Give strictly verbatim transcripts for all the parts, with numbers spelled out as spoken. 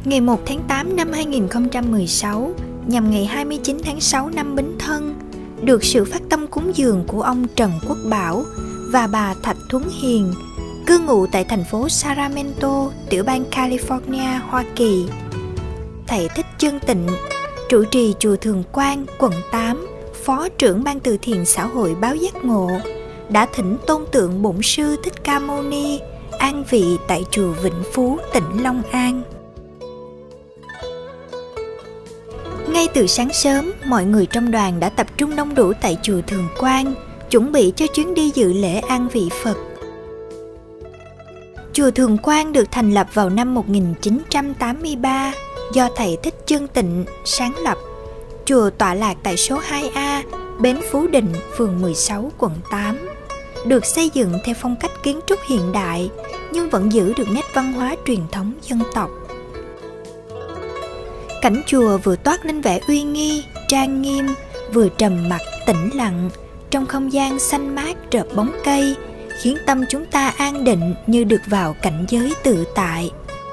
Ngày một tháng tám năm hai nghìn không trăm mười sáu, nhằm ngày hai mươi chín tháng sáu năm Bính Thân, được sự phát tâm cúng dường của ông Trần Quốc Bảo và bà Thạch Thuấn Hiền, cư ngụ tại thành phố Sacramento, tiểu bang California, Hoa Kỳ. Thầy Thích Chân Tịnh, trụ trì chùa Thường Quang, quận tám, phó trưởng ban từ thiện xã hội Báo Giác Ngộ, đã thỉnh tôn tượng Bổn Sư Thích Ca Mâu Ni an vị tại chùa Vĩnh Phú, tỉnh Long An. Ngay từ sáng sớm, mọi người trong đoàn đã tập trung đông đủ tại chùa Thường Quang, chuẩn bị cho chuyến đi dự lễ an vị Phật. Chùa Thường Quang được thành lập vào năm một nghìn chín trăm tám mươi ba do thầy Thích Chân Tịnh sáng lập. Chùa tọa lạc tại số hai A, Bến Phú Định, phường mười sáu, quận tám. Được xây dựng theo phong cách kiến trúc hiện đại, nhưng vẫn giữ được nét văn hóa truyền thống dân tộc. Cảnh chùa vừa toát lên vẻ uy nghi, trang nghiêm, vừa trầm mặc, tĩnh lặng, trong không gian xanh mát rợp bóng cây, khiến tâm chúng ta an định như được vào cảnh giới tự tại.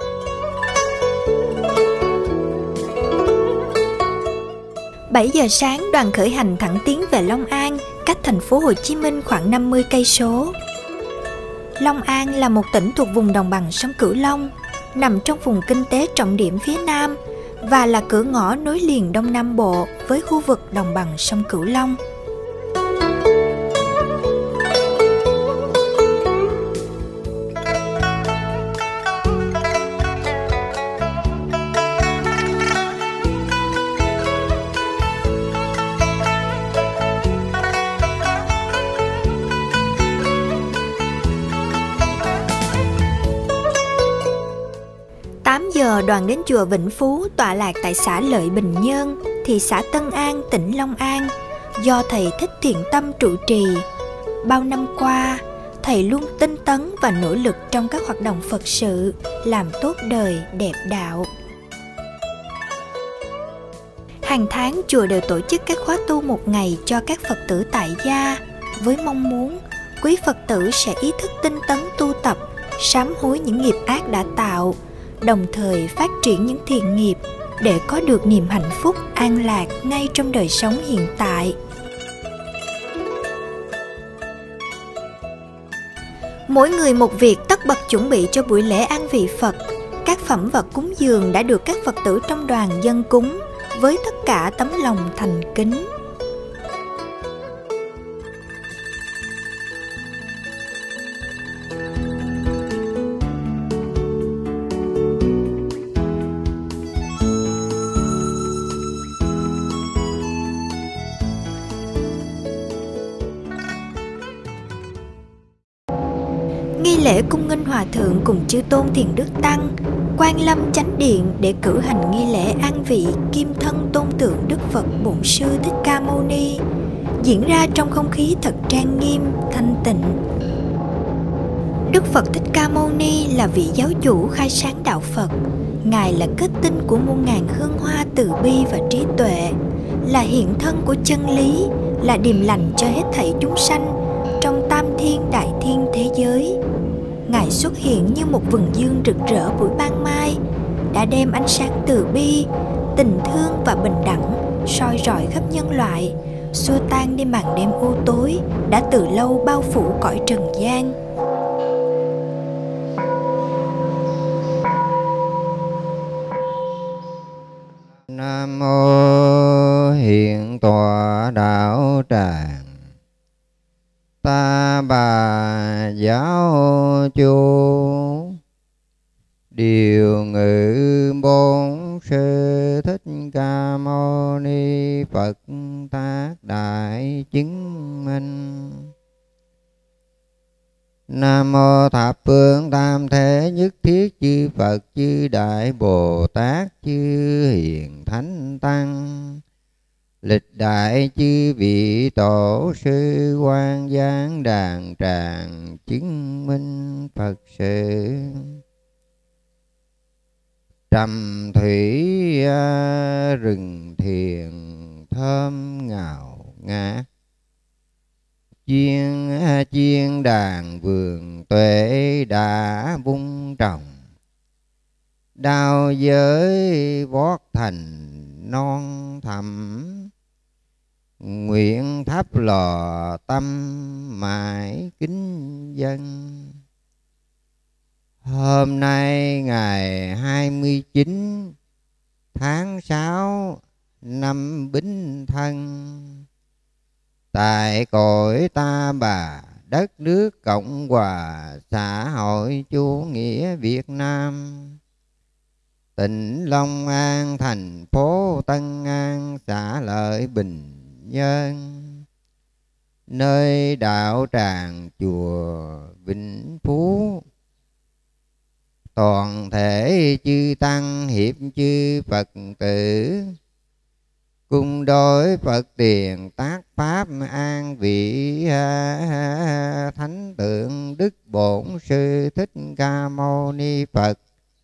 bảy giờ sáng, đoàn khởi hành thẳng tiến về Long An, cách thành phố Hồ Chí Minh khoảng năm mươi cây số. Long An là một tỉnh thuộc vùng đồng bằng sông Cửu Long, nằm trong vùng kinh tế trọng điểm phía Nam và là cửa ngõ nối liền Đông Nam Bộ với khu vực đồng bằng sông Cửu Long. tám giờ đoàn đến chùa Vĩnh Phú tọa lạc tại xã Lợi Bình Nhơn, thị xã Tân An, tỉnh Long An, do thầy Thích Thiện Tâm trụ trì. Bao năm qua, thầy luôn tinh tấn và nỗ lực trong các hoạt động Phật sự, làm tốt đời, đẹp đạo. Hàng tháng chùa đều tổ chức các khóa tu một ngày cho các Phật tử tại gia, với mong muốn quý Phật tử sẽ ý thức tinh tấn tu tập, sám hối những nghiệp ác đã tạo, đồng thời phát triển những thiện nghiệp để có được niềm hạnh phúc an lạc ngay trong đời sống hiện tại. Mỗi người một việc tất bật chuẩn bị cho buổi lễ an vị Phật. Các phẩm vật cúng dường đã được các Phật tử trong đoàn dâng cúng với tất cả tấm lòng thành kính. Nghi lễ cung nghinh hòa thượng cùng chư tôn thiền đức tăng, Quan Lâm Chánh Điện để cử hành nghi lễ an vị kim thân tôn tượng Đức Phật Bổn Sư Thích Ca Mâu Ni, diễn ra trong không khí thật trang nghiêm, thanh tịnh. Đức Phật Thích Ca Mâu Ni là vị giáo chủ khai sáng đạo Phật. Ngài là kết tinh của muôn ngàn hương hoa từ bi và trí tuệ, là hiện thân của chân lý, là điềm lành cho hết thảy chúng sanh trong tam thiên đại thiên thế giới. Ngài xuất hiện như một vầng dương rực rỡ buổi ban mai, đã đem ánh sáng từ bi, tình thương và bình đẳng soi rọi khắp nhân loại, xua tan đi màn đêm u tối đã từ lâu bao phủ cõi trần gian. Nam mô Hiện Tọa Đạo Tràng Ta Bà Giáo Chủ, Điều Ngự Bổn Sư Thích Ca Mâu Ni Phật Tác Đại Chứng Minh. Nam mô Thập Phương Tam Thế Nhất Thiết Chư Phật Chư Đại Bồ Tát Chư Hiền Thánh Tăng, lịch đại chư vị tổ sư quan giáng đàn tràng chứng minh Phật sự. Trầm thủy rừng thiền thơm ngào ngát, chiên chiên đàn vườn tuệ đã vung trồng, đao giới vót thành non thẳm, nguyện thắp lò tâm mãi kính dân. Hôm nay ngày hai mươi chín tháng sáu năm Bính Thân, tại cõi Ta Bà, đất nước Cộng hòa xã hội chủ nghĩa Việt Nam, tỉnh Long An, thành phố Tân An, xã Lợi Bình Nhân, nơi đạo tràng chùa Vĩnh Phú, toàn thể chư tăng hiệp chư Phật tử cung đối Phật tiền tác pháp an vị thánh tượng Đức Bổn Sư Thích Ca Mâu Ni Phật.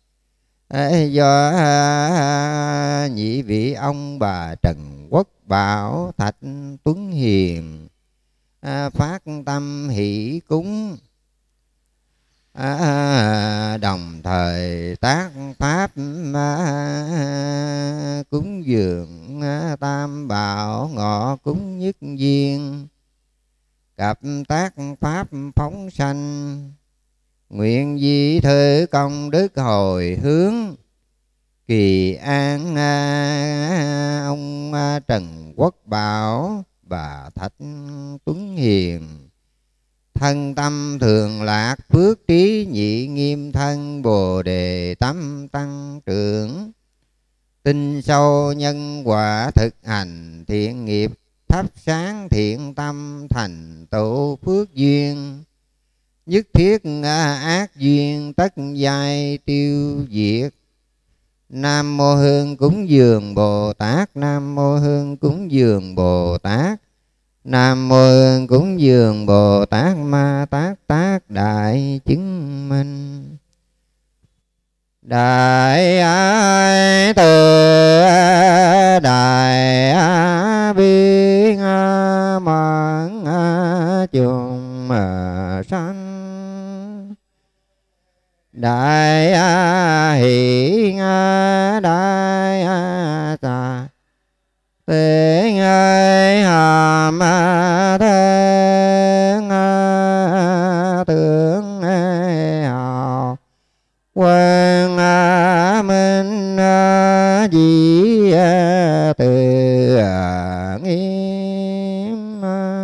Do nhị vị ông bà Trần Quốc Bảo, Thạch Tuấn Hiền phát tâm hỷ cúng, À, đồng thời tác pháp à, cúng dường à, tam bảo ngọ cúng nhất viên, cặp tác pháp phóng sanh, nguyện di thử công đức hồi hướng, kỳ an à, ông à, Trần Quốc Bảo, bà Thạch Tuấn Hiền, thân tâm thường lạc phước trí nhị nghiêm thân, bồ đề tâm tăng trưởng, tinh sâu nhân quả thực hành thiện nghiệp, thắp sáng thiện tâm thành tựu phước duyên, nhất thiết ác duyên tất giai tiêu diệt. Nam mô Hương cúng dường Bồ Tát, Nam mô Hương cúng dường Bồ Tát, Nam mô Hương cúng dường Bồ Tát Ma Tát Tác đại chứng minh. Đại ái từ đại bi mẫn chung sanh, đại hỷ đại tà tiếng ơi hàm thân tướng hào quân minh di từ nghiêm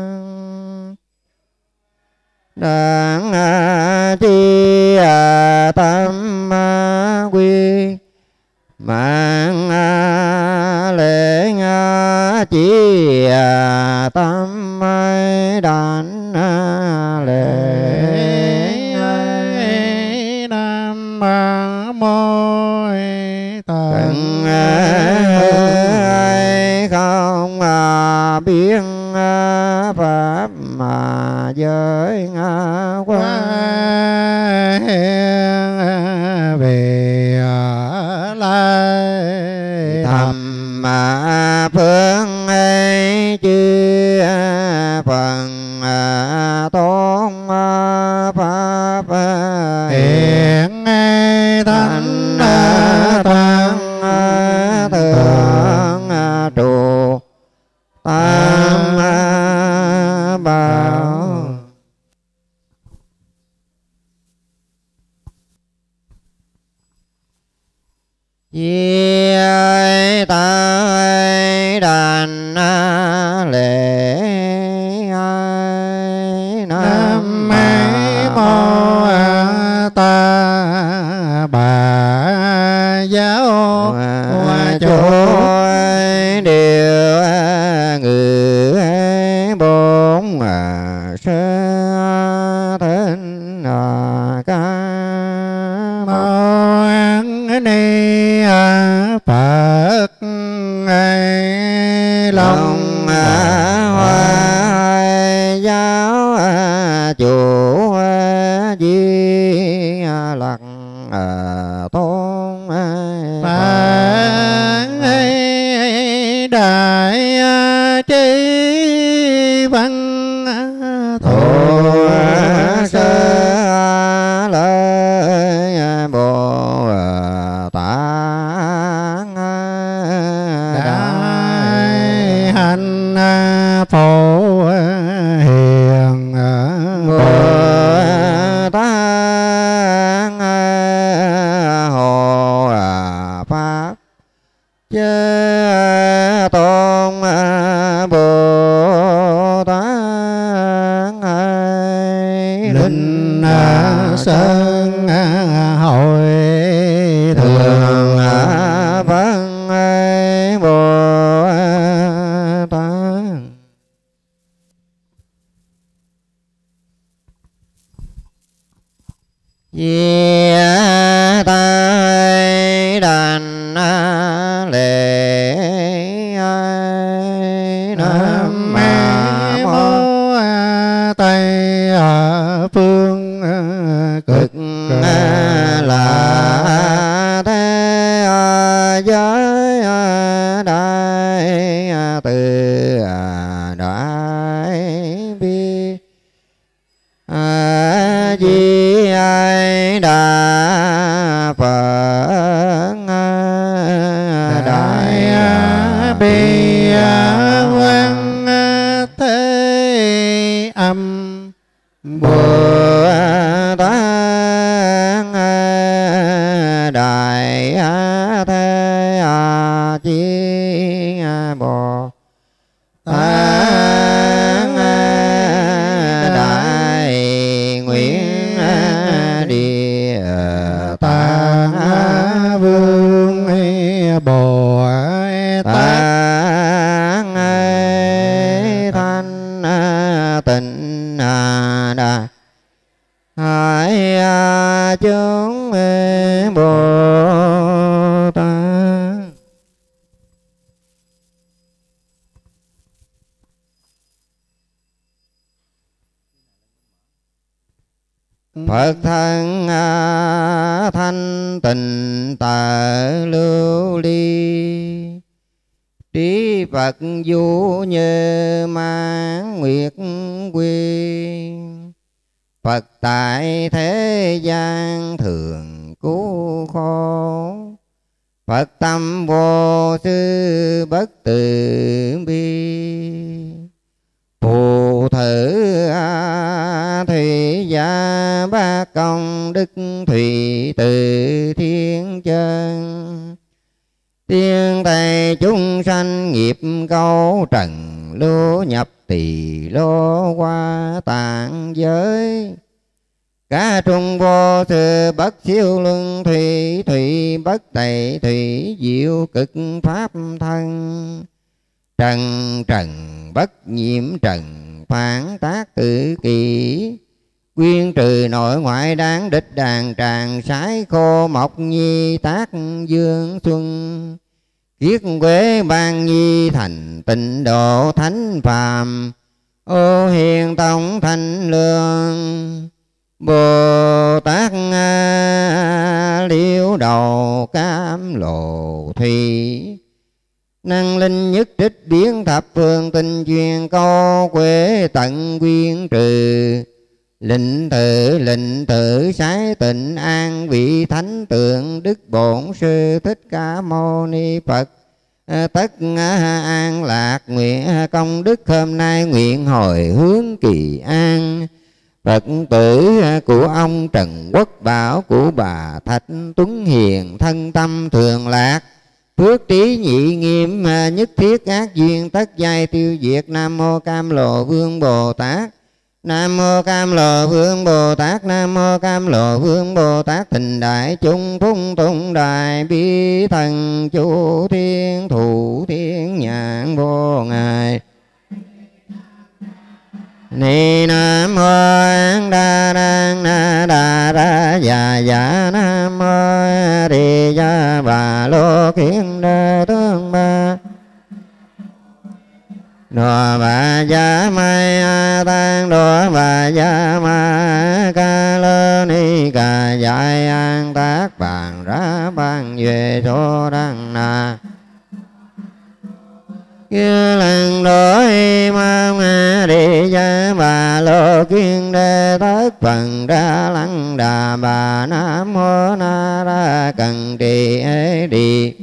đáng chi tâm quy mạng lễ chỉ tâm đảnh lễ nam mô tận không biết pháp mà giới quá về lại thầm mà phương ấy chư phần tôn pháp hiện thánh tăng thượng trụ tam bảo. Di ta đàn lễ nam mô ta bà giáo chủ điều ngự bốn sơ thân ca mâu ni Phật lòng hoa giáo chủ di lặc tôn phán đại trí văn thổ sơ lời Bồ Tát chư tôn Bồ Tát linh sơn hội thường vân Bồ Tát. Di tai đàn lễ nam mô tây phương cực là thế giới đại từ đại bi a di đà phật đại bi quan thế âm Bồ Tát đại thế chi Bồ Tát đại nguyện địa tạng vương Bồ Tát thanh tịnh đà hải chúng Bồ Tát. Phật thân thanh tịnh tờ lưu ly, trí Phật du như mãn nguyệt quy. Phật tại thế gian thường cứu khổ, Phật tâm vô sư bất từ bi. Phù thử thủy gia ba công đức thủy từ thiên chân. Tiên thầy chúng sanh nghiệp câu trần, lưu nhập tỳ lô qua tạng giới. Cả trung vô sự bất siêu luân thủy, thủy bất tẩy thủy diệu cực pháp thân. Trần trần bất nhiễm trần, phản tác tự kỷ. Quyên trừ nội ngoại đáng đích đàn tràng, sái khô mộc nhi tác dương xuân. Kiết quế ban nhi thành tịnh độ thánh phàm, ô hiền tông thanh lương. Bồ Tát liễu đầu cam lộ thủy, năng linh nhất trích biến thập phương tinh chuyên câu quế tận quyên trừ. Lệnh tự lệnh tự sái tịnh an vị thánh tượng đức bổn sư Thích Ca Mâu Ni Phật. Tất an lạc nguyện công đức hôm nay nguyện hồi hướng kỳ an. Phật tử của ông Trần Quốc Bảo, của bà Thạch Tuấn Hiền thân tâm thường lạc. Phước trí nhị nghiêm nhất thiết ác duyên tất giai tiêu diệt. Nam mô Cam Lồ Vương Bồ Tát. Nam mô Cam Lồ Vương Bồ Tát. Nam mô Cam Lồ Vương Bồ Tát. Thịnh đại chúng phung tung đại bi thần chủ thiên thủ thiên nhãn vô ngài. Ni Nam mô An Đa Đăng Na Đa Ra Già Già. Nam mô Đi Gia Bà Lô Kiên Đa Tương Ba. Đồ Bà Gia Mai A Tăng Đồ Bà Gia Ma Ca Lô Ni Ca Giải An Tác Bàn Ra Bàn Duệ Số Đăng Na. Kia lần đối mang đi gia bà lô kiên đê tất phần ra lăng đà bà nam mô na ra cần trì ế đi.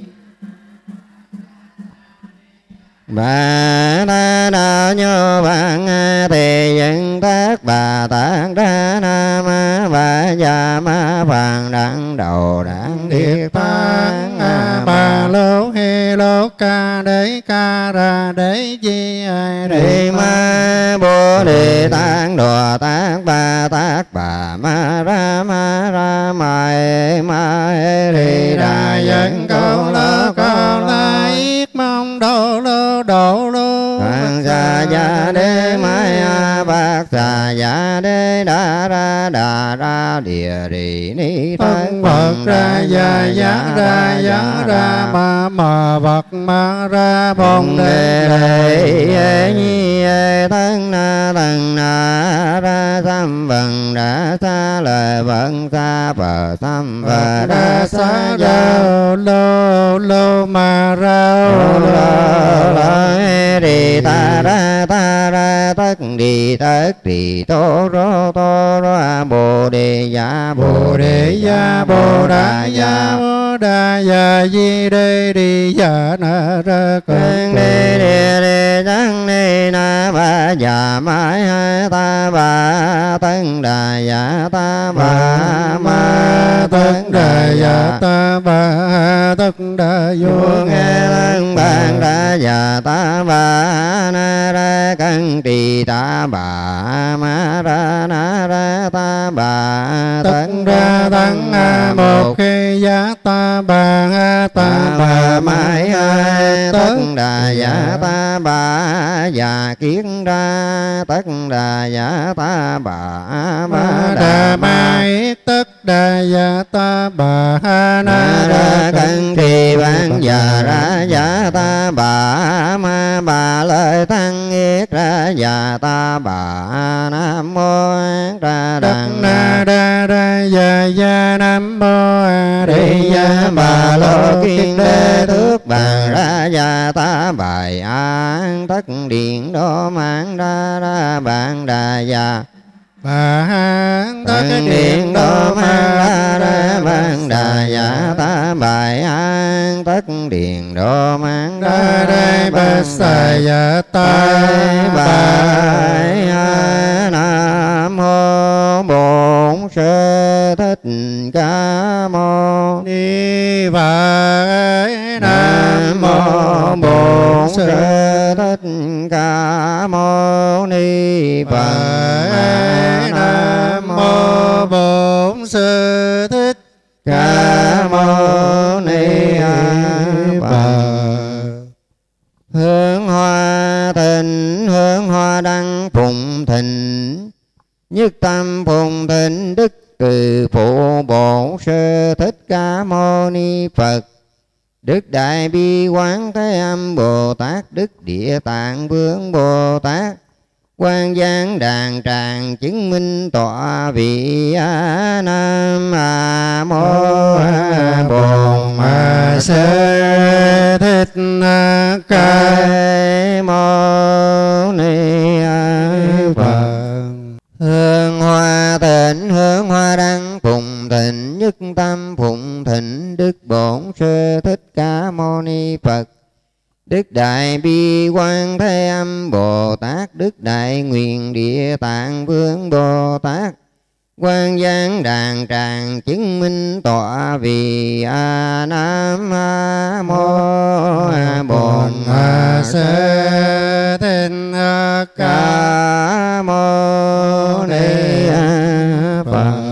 Bà ta đạo nhô bằng thì dân tác bà tạng ra nam bà già ma phàng đặng đầu đặng điệt tăng bà lô hê lô ma đế ca ra đế di Đề ma bồ đề tát đồ tát ba tát bà ma ra ma ra ma e ma e rì đà dân câu lô câu la yết mong đô lô đô lô Phạn xà ya đế mai a bát xà ya đế đa ra đà ra địa rì ni thân Phật ra ya ya ra ya ra ma ma Phật ma ra bồn đề đề nhi thân na thân na ra sam vần đã xa lời vần xa bờ sam và ra xa lô lô lô ma ra lô đi ta ra ta ra tất đi tất đi tô rô tô rô bồ đề ya bồ đề ya bồ đà ya bồ đà ya di đê đi ya na ra cần đê đê đê chẳng đê na ba ya mai hai ta ba tân đà ya ta ba ma tân đà ya ta ba tất đà vô nghe lăng bàn đà ya ta ba na ra cần trì ta bà ma ra na ra ta bà tân ra tân a một khi ya ta ba ta ba mai hai tất đà ya ta ba già kiến ra tất đà ya ta bà ma đà mai tất đà ya ta bà na ra cần trì ban già ra ya ta bà ma bà lời tăng yết ra ya ta bà nam mô ra đằng na ra ra ya ya nam mô a đi ya bà lô kiên đế thước bàn ra ya ta bài an tất điện đô mang ra ra bàn đà ya bà tất điện đô mang ra ra bàn đà ya ta bài an tất điện đô mang ra ra bà sa ya ta bài nam mô bổn sư thích ca mâu ni phật. Nam mô bổn sư thích ca mâu ni Phật. Nam mô bổn sư thích ca mâu ni Phật. Hương hoa thịnh hương hoa đăng phụng thịnh nhất tâm phụng thịnh đức từ phụ bổn sư thích ca mâu ni Phật. Đức Đại Bi Quán Thế Âm Bồ Tát, Đức Địa Tạng Vương Bồ Tát, Quan Giang Đàn Tràng chứng minh tọa vị A Nam A Mô A Bổn A Sư Thích Ca Mâu Ni Phật. Hương hoa thịnh hương hoa đăng phụng thịnh nhất tâm phụng thịnh đức bổn sư thích ca mâu ni Phật. Đức Đại Bi Quán Thế Âm Bồ Tát, Đức Đại Nguyện Địa Tạng Vương Bồ Tát, Quan Giang Đàn Tràng chứng minh tọa vì A Nam A Mô A Bổn A Sư Thích Ca Mâu Ni Phật.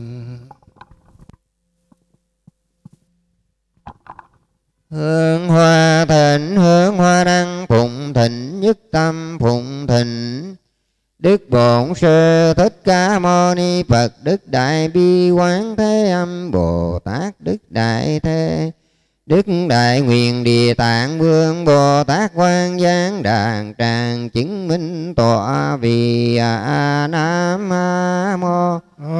Hương hoa thịnh hương hoa đăng phụng thịnh nhất tâm phụng thịnh đức bổn sư thích ca mâu ni Phật. Đức Đại Bi Quán Thế Âm Bồ Tát, Đức Đại Thế Đức Đại Nguyện Địa Tạng Vương Bồ Tát, Quan Giang Đàn Tràng chứng minh tọa vì A Nam A Mô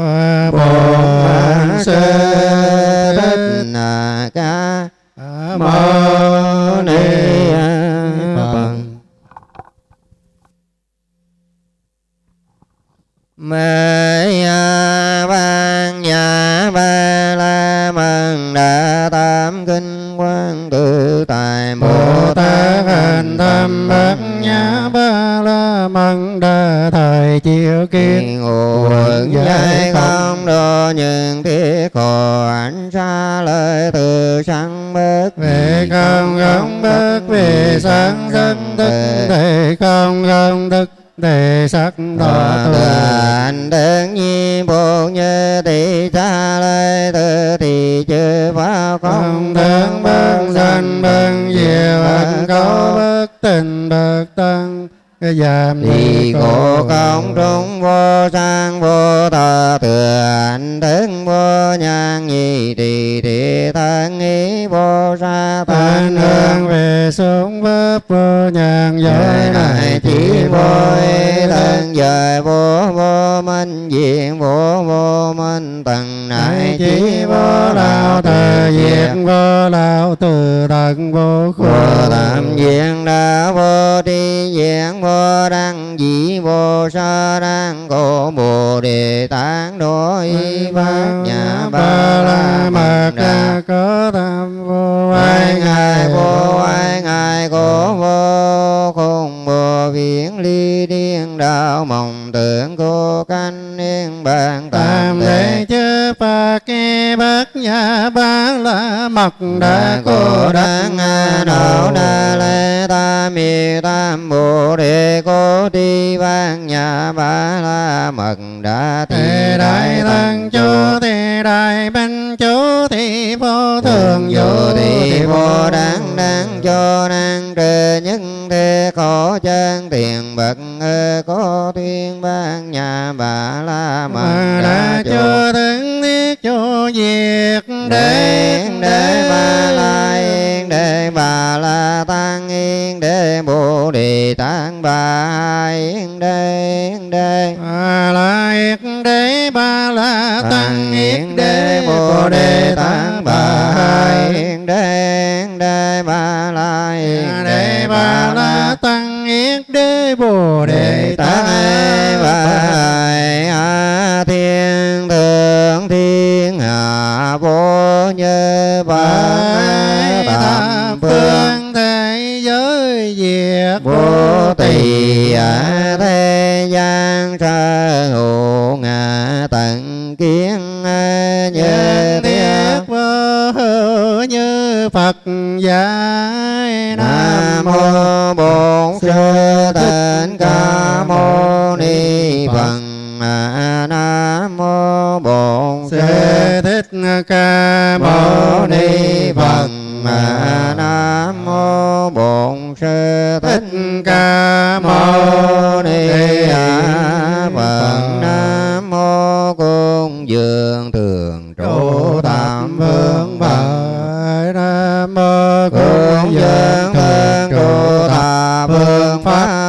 Bổn Sư Thích Ca Mâu Ni Phật. Mê ban nhà ba la mật đa tam kinh quang tự tại Bồ Tát hành tâm bát nhã ba la mật đa thời chiếu kiến ngụ giải không độ những thiết khổ ảnh xa lời từ sanh bất về không không bất về sáng sắc thức thể không không thức thể sắc đó tu anh đơn nhi bồ như thị cha lời tự thì chư pháp không thương bất sanh bất diệu ân có bất tình bất tăng giảm thì khổ không trung vô sang vô thọ thừa anh thân vô nhan nhị thì thị thân ý vô sa tan hương về xuống pháp vô nhàn giới này chỉ vô thân giới vô vô minh diện vô vô minh tầng này chỉ vô lao thời diện vô lao từ tận vô khổ vô tạm diện đã vô tri diện vô đăng dĩ vô sa đăng cổ bồ đề tán đối bát nhã ba la mật đa có tham vô ai ngài vô ai ngài cổ vô khung bồ viễn ly điên đạo mộng tưởng cô canh niên bàn tam thế chư phật kê bát nhã ba la mật đa cô đăng đạo na lê tam mi tam bồ đề cô ti ban nhà ba la mật đa thế đại tăng chú thế đại bên chú thì vô thường vô thì vô đáng đáng cho năng trừ nhất thế khổ chân tiền bậc ơ có tuyên ban nhà bà la mật đa cho tướng thiết cho diệt đế đế ba la yên đế bà la tăng yên đế bồ đề tăng bà yên đế yên đế bà la yên đế ba la tăng yên đế bồ đề tăng bà yên đế yên đế ba la yên đế ba la tăng yên đế bồ đề tăng bà thiên thượng thiên hạ vô như ba tam phương thế giới diệt vô tỳ thế gian sa hữu ngã tận kiến như thiết vô hữu như Phật dạy. Nam mô Bổn Sư Thích Ca Mâu Ni Phật. Nam mô Bổn Sư Thích Ca Mâu Ni Phật. Nam mô Bổn Sư Thích Ca Mâu Ni Phật. Nam mô Cung Dường Thường Trụ Tam Phương Phật. Nam mô Cung Dường Thường Trụ Tam Phương Phật.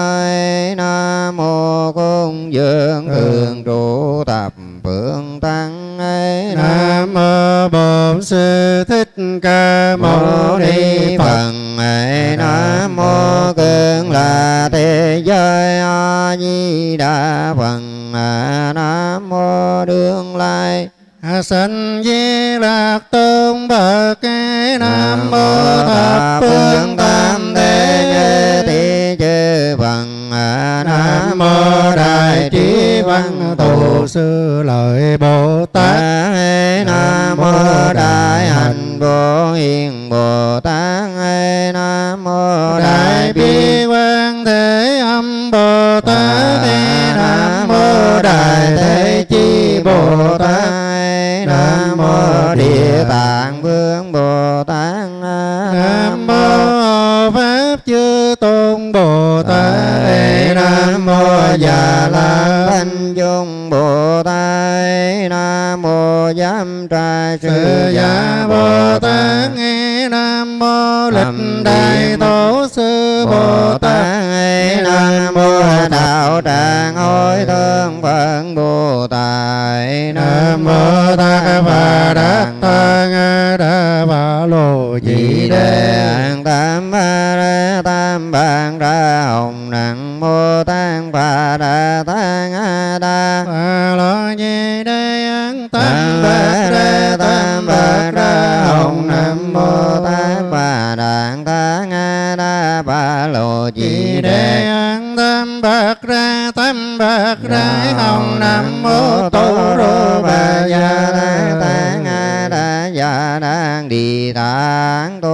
Nam mô Cung Dường Thường Trụ Thập Phương Tăng. Nam mô Bổn Sư Thích Ca Mâu Ni Phật. Nam mô Cường Là Thế Giới A Di Đà Phật. Nam mô Đương Lai Sanh Di Lạc Tôn Bậc. Nam mô Thập Phương Tam Thế Thế Chư Phật. Nam mô Đại Trí Văn Tổ Sư Lợi Bồ Tát. Nam mô Đại Hạnh Vô Hiền Bồ Tát. Nam mô Đại Bi Quan Thế Âm Bồ Tát. Nam mô Đại Thế Chi Bồ Tát. Nam mô Địa Tạng Vương Bồ Tát. Nam mô Pháp Chư Tôn Bồ Tát. Nam mô Già La Thanh Dung Bồ Tát. Nam mô Giám Trai Sư Giả Bồ Tát. Nam mô Lịch Đại Tổ Sư Bồ Tát. Nam mô Đạo Tràng Hối Thương Phật Bồ Tát. Nam mô Ta Bà Đát Ta Nga Đa Bà Lô Di Đê. Tam Ba Ra Tam Bang Ra Hồng Nặng Mô Tăng Bà Đa Ta Nga Đa Bà Lô Di Đê. Tam Ba Ra Tam Bang Ra Hồng Nam Mô Tăng Bà Đa Ta Nga Đa Bà Lô Di Đê. Tam Bạc Ra Tam Bạc Ra Hồng Nam Mô Tô Rô Bà Gia Ta Nga Đa Gia Đan Đi Tạng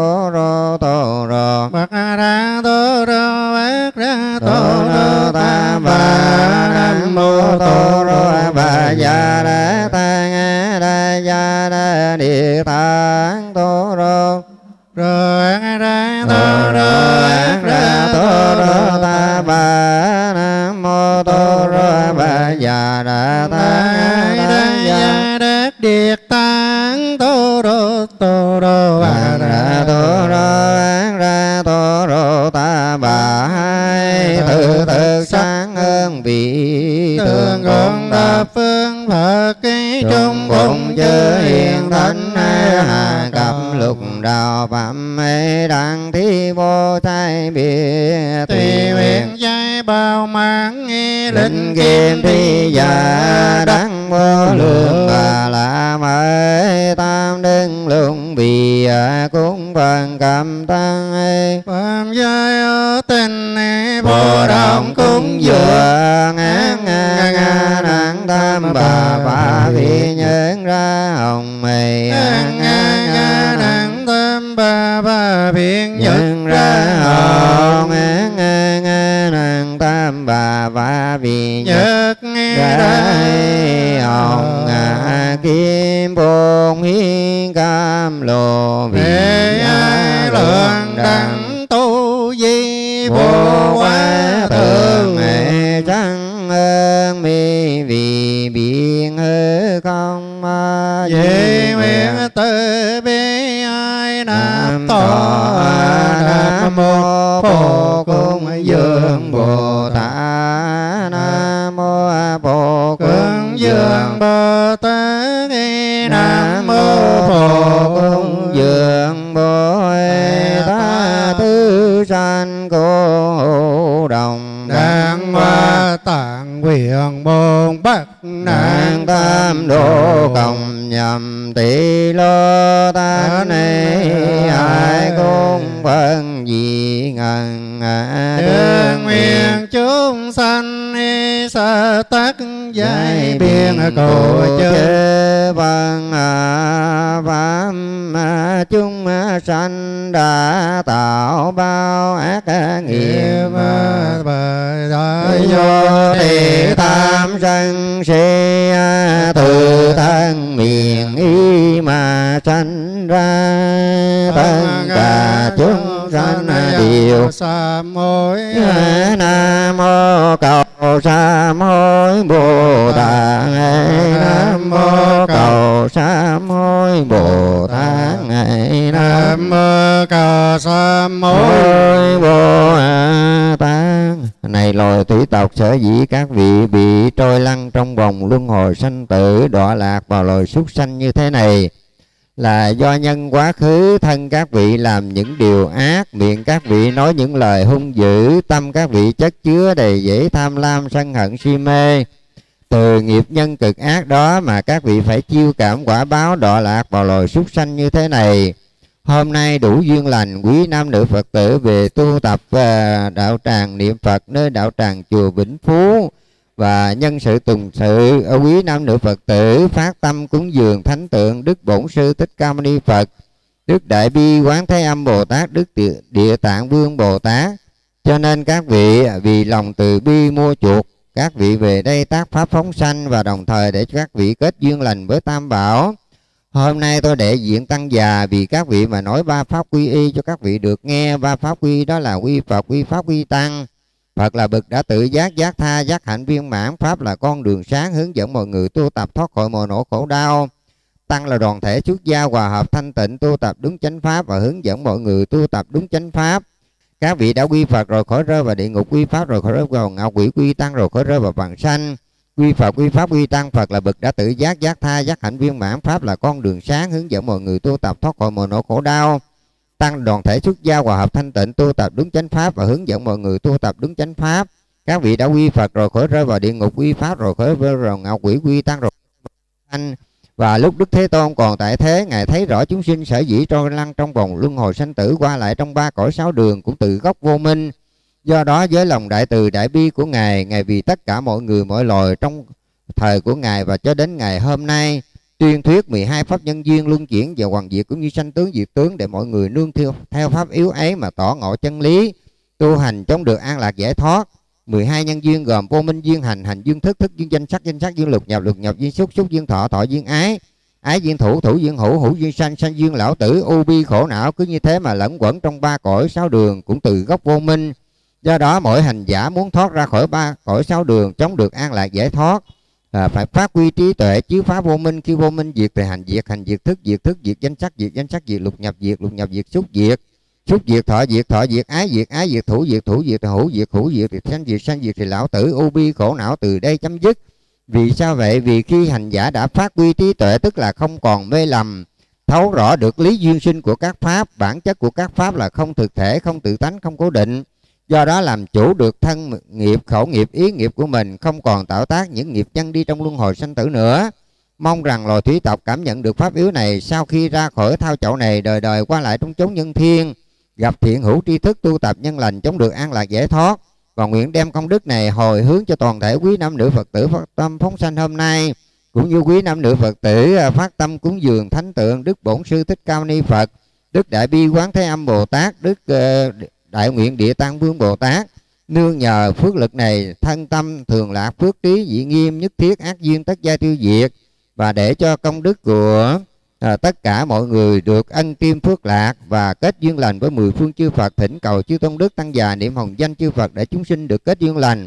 rô tô rô bạc ra tô rô bạc ra tô tô rô rô ta bà nam mô tô rô bà gia đa tăng đa gia đa địa tạng tô rô rô bạc ra tô tô rô rô bạc ra tô tô rô rô ta bà nam mô tô rô bà gia đa tăng đa gia đất điệt tạng tô rô tô rô bạc ra tô rô bạc ra tô rô ta bà hai tự thực sáng ơn vị tương cùng đa phương Phật cái trung cùng chư hiền thánh hà cập lục đạo phạm mê đăng thi vô thai biệt tùy nguyện giai bao mãn nghi linh kim thi giả đăng vô lượng bà la mê tam đương lượng vì cúng phần cầm tăng phạm giai ở tình vô động cúng dường án ngang ngang tam bà phá vi nhân ra hồng mây án ngang ngang tâm ba ba phiền nhân ra hồng án ngang ngang tam bà phá vi nhân nhật ra hồng kim bồn hiên cam lô vì lượng đẳng tu di vô quá thượng hệ trắng ơn mi vì biện hư không vì nguyện từ bi ai nam tho nam mô phổ cung dương bồ tát nam mô phổ cung dương bồ tát nam mô phổ cung dương bồ tát tứ sanh cô đồng đàng hoa tạng nguyện bồn bát nàng tam đô cộng nhầm tỷ lô tan này ai cũng phân dị ngần đương nguyện chúng sanh sa tắc giải biên cầu chư văn phạm chúng sanh đã tạo bao ác nghiệp do thì tham sân si từ thân miệng ý mà sanh ra tất cả chúng sanh đều sám hối nam mô cầu sám hối bồ tát nam mô cầu sám hối bồ tát nam mô cầu sám hối bồ tát. Này loài thủy tộc, sở dĩ các vị bị trôi lăn trong vòng luân hồi sanh tử đọa lạc vào loài súc sanh như thế này là do nhân quá khứ thân các vị làm những điều ác, miệng các vị nói những lời hung dữ, tâm các vị chất chứa đầy dẫy tham lam sân hận si mê. Từ nghiệp nhân cực ác đó mà các vị phải chiêu cảm quả báo đọa lạc vào loài súc sanh như thế này. Hôm nay đủ duyên lành, quý nam nữ Phật tử về tu tập và đạo tràng niệm Phật nơi đạo tràng chùa Vĩnh Phú, và nhân sự tùng sự ở quý nam nữ Phật tử phát tâm cúng dường thánh tượng Đức Bổn Sư Thích Ca Mâu Ni Phật, Đức Đại Bi Quán Thế Âm Bồ Tát, Đức Địa, Địa Tạng Vương Bồ Tát. Cho nên các vị vì lòng từ bi mua chuộc, các vị về đây tác pháp phóng sanh, và đồng thời để cho các vị kết duyên lành với Tam Bảo. Hôm nay tôi đệ diện tăng già vì các vị mà nói ba pháp quy y cho các vị được nghe. Ba pháp quy đó là quy Phật, quy Pháp, quy Tăng. Phật là bậc đã tự giác, giác tha, giác hạnh viên mãn. Pháp là con đường sáng hướng dẫn mọi người tu tập thoát khỏi mọi nỗi khổ đau. Tăng là đoàn thể xuất gia hòa hợp thanh tịnh tu tập đúng chánh pháp và hướng dẫn mọi người tu tập đúng chánh pháp. Các vị đã quy Phật rồi khỏi rơi vào địa ngục, quy Pháp rồi khỏi rơi vào ngạo quỷ, quy Tăng rồi khỏi rơi vào vàng sanh. Quy Phật, quy Pháp, quy Tăng. Phật là bậc đã tự giác, giác tha, giác hạnh viên mãn. Pháp là con đường sáng hướng dẫn mọi người tu tập thoát khỏi mọi nỗi khổ đau. Tăng đoàn thể xuất gia hòa hợp thanh tịnh tu tập đúng chánh pháp và hướng dẫn mọi người tu tập đúng chánh pháp. Các vị đã quy Phật rồi khỏi rơi vào địa ngục, quy Pháp rồi khỏi rơi vào ngạo quỷ, quy Tăng rồi anh. Và lúc Đức Thế Tôn còn tại thế, Ngài thấy rõ chúng sinh sở dĩ trôi lăn trong vòng luân hồi sanh tử qua lại trong ba cõi sáu đường cũng từ gốc vô minh. Do đó với lòng đại từ đại bi của Ngài, Ngài vì tất cả mọi người mọi loài trong thời của Ngài và cho đến ngày hôm nay, tuyên thuyết mười hai pháp nhân duyên luân chuyển và hoàn diệt cũng như sanh tướng diệt tướng, để mọi người nương theo, theo pháp yếu ấy mà tỏ ngộ chân lý, tu hành chống được an lạc giải thoát. mười hai nhân duyên gồm vô minh duyên hành, hành duyên thức, thức duyên danh sắc, danh sắc duyên lục nhập, lục nhập duyên xúc, xúc duyên thọ, thọ duyên ái, ái duyên thủ, thủ duyên hữu, hữu duyên sanh, sanh duyên lão tử, u bi khổ não. Cứ như thế mà lẫn quẩn trong ba cõi sáu đường cũng từ gốc vô minh. Do đó mỗi hành giả muốn thoát ra khỏi ba cõi sáu đường, chống được an lạc giải thoát, à, phải phát huy trí tuệ chiếu phá vô minh. Khi vô minh diệt thì hành diệt, hành diệt thức, diệt thức diệt danh sắc, diệt danh sắc diệt lục nhập, diệt lục nhập diệt xúc, diệt xúc diệt thọ, diệt thọ diệt ái, diệt ái diệt thủ, diệt thủ diệt hữu, diệt hữu diệt diệt sanh, diệt sanh diệt thì lão tử, u bi khổ não từ đây chấm dứt. Vì sao vậy? Vì khi hành giả đã phát huy trí tuệ, tức là không còn mê lầm, thấu rõ được lý duyên sinh của các pháp, bản chất của các pháp là không thực thể, không tự tánh, không cố định. Do đó làm chủ được thân nghiệp, khẩu nghiệp, ý nghiệp của mình, không còn tạo tác những nghiệp chân đi trong luân hồi sanh tử nữa. Mong rằng loài thủy tộc cảm nhận được pháp yếu này, sau khi ra khỏi thao chậu này, đời đời qua lại trong chốn nhân thiên, gặp thiện hữu tri thức, tu tập nhân lành, chống được an lạc giải thoát. Và nguyện đem công đức này hồi hướng cho toàn thể quý nam nữ Phật tử phát tâm phóng sanh hôm nay, cũng như quý nam nữ Phật tử phát tâm cúng dường thánh tượng Đức Bổn Sư Thích Ca Mâu Ni Phật, Đức Đại Bi Quán Thế Âm Bồ Tát, Đức uh, Đại Nguyện Địa Tạng Vương Bồ Tát. Nương nhờ phước lực này, thân tâm thường lạc, phước trí dị nghiêm, nhất thiết ác duyên tất gia tiêu diệt. Và để cho công đức của à, tất cả mọi người được ân tim phước lạc và kết duyên lành với mười phương chư Phật, thỉnh cầu chư tôn đức tăng già niệm hồng danh chư Phật để chúng sinh được kết duyên lành.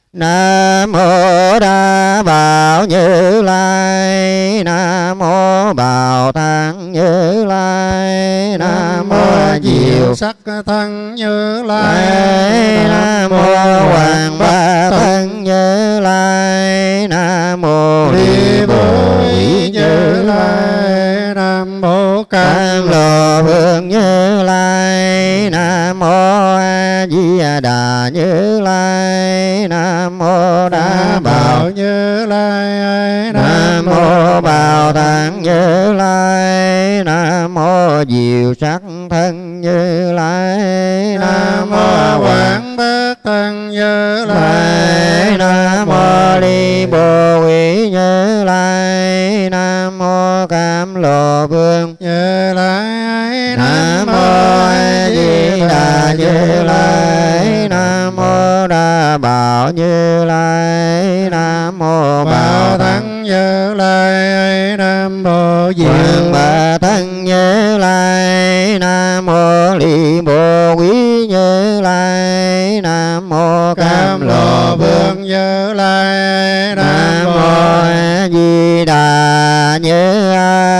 Nam mô Đa Bảo Như Lai, Nam mô Bảo Thắng Như Lai, Nam mô Diệu Sắc Thân Như Lai, Nam mô Hoàng Ba Thân Như Lai, Nam mô Đi Bộ Như Lai, Nam mô Cam Lô Vương Như Lai, Nam mô A Di Đà Như Lai, Nam mô Đa Bảo Như Lai, Nam mô Bảo Thắng Như Lai, Nam mô Diệu Sắc Thân Như Lai, Nam mô Quảng Bát Thân Như Lai, Nam mô Ly Bồ Quý Như Lai, Nam mô Cam Lô Vương Như Lai, Nam mô A Di Đà Như Lai, Nam mô Đa Bảo Như Lai, Nam mô Bảo Thắng Như Lai, Nam mô Diệu Ba Thân Như Lai, Nam mô Ly Bồ Quý Như Lai, Nam mô Cam Lô Vương Như Lai, Nam mô A Di Đà Như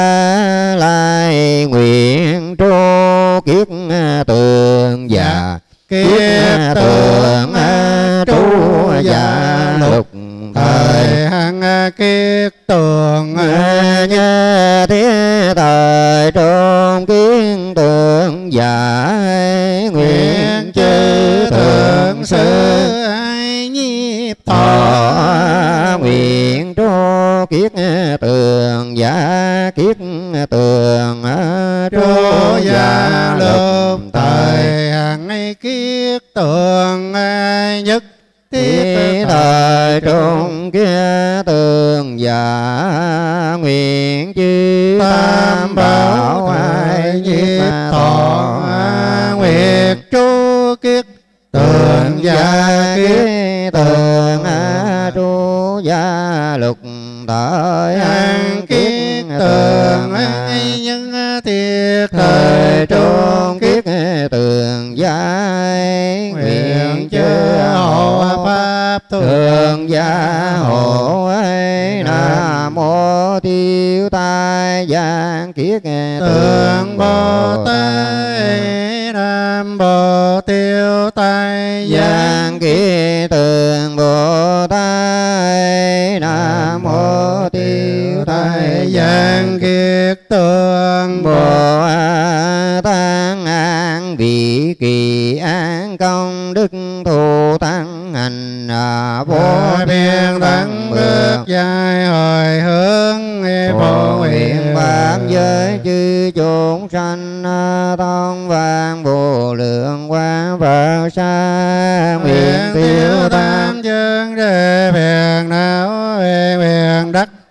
Lai. Nguyện tru kiết tường già, kiết tường tru già lục thời hằng kiết tường như thế thời trung kiến tường giả. Nguyện chư thượng sư ai nhiếp thọ, nguyện tru kiết tường giả, kiết tường tru già lục thời hằng kiết tường nhất thiết thời trung kia tường giả. Nguyện chư tam bảo ai nhiếp thọ, nguyện tru kiết tường gia, kiết tường tru gia lục thời an kiết tường nhân thiết thời trung kiết tường gia. Nguyện chư hộ pháp thường gia hộ ấy. Nam mô Tiêu Tai Giang Kiết tường Bồ Tát, Nam Bồ Tiêu Tai Giang Kiết tường Bồ Tát, Nam mô Tiêu Tai Giang Kiết tường Bồ Tát. An vị kỳ an công đức thù tăng hành vô biên thắng bước dài hồi hướng phổ nguyện pháp giới chư chúng sanh thông vang vô lượng quang Phật sa. Nguyện tiêu tam chân đề phiền não nguyện đắc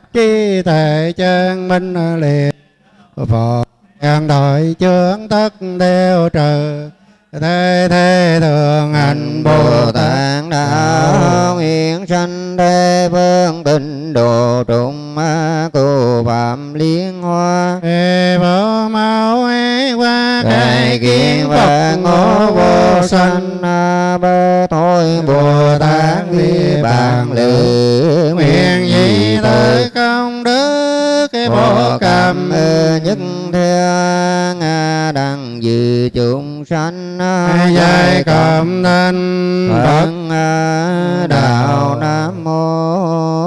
chi thể chân minh liệt phò hiện đội chướng tất đều trừ thế thế thường hành Bồ Tát đạo nguyện sanh thế phương tịnh độ trùng cụ phạm liên hoa ê vô mau ê qua đại kiến và ngô vô sanh bơ thôi Bồ Tát vi bản lự nguyện gì tới công đức cái Bồ Cầm nhất thiên đăng dự chúng sanh dạy cầm thanh Phật đạo Nam mô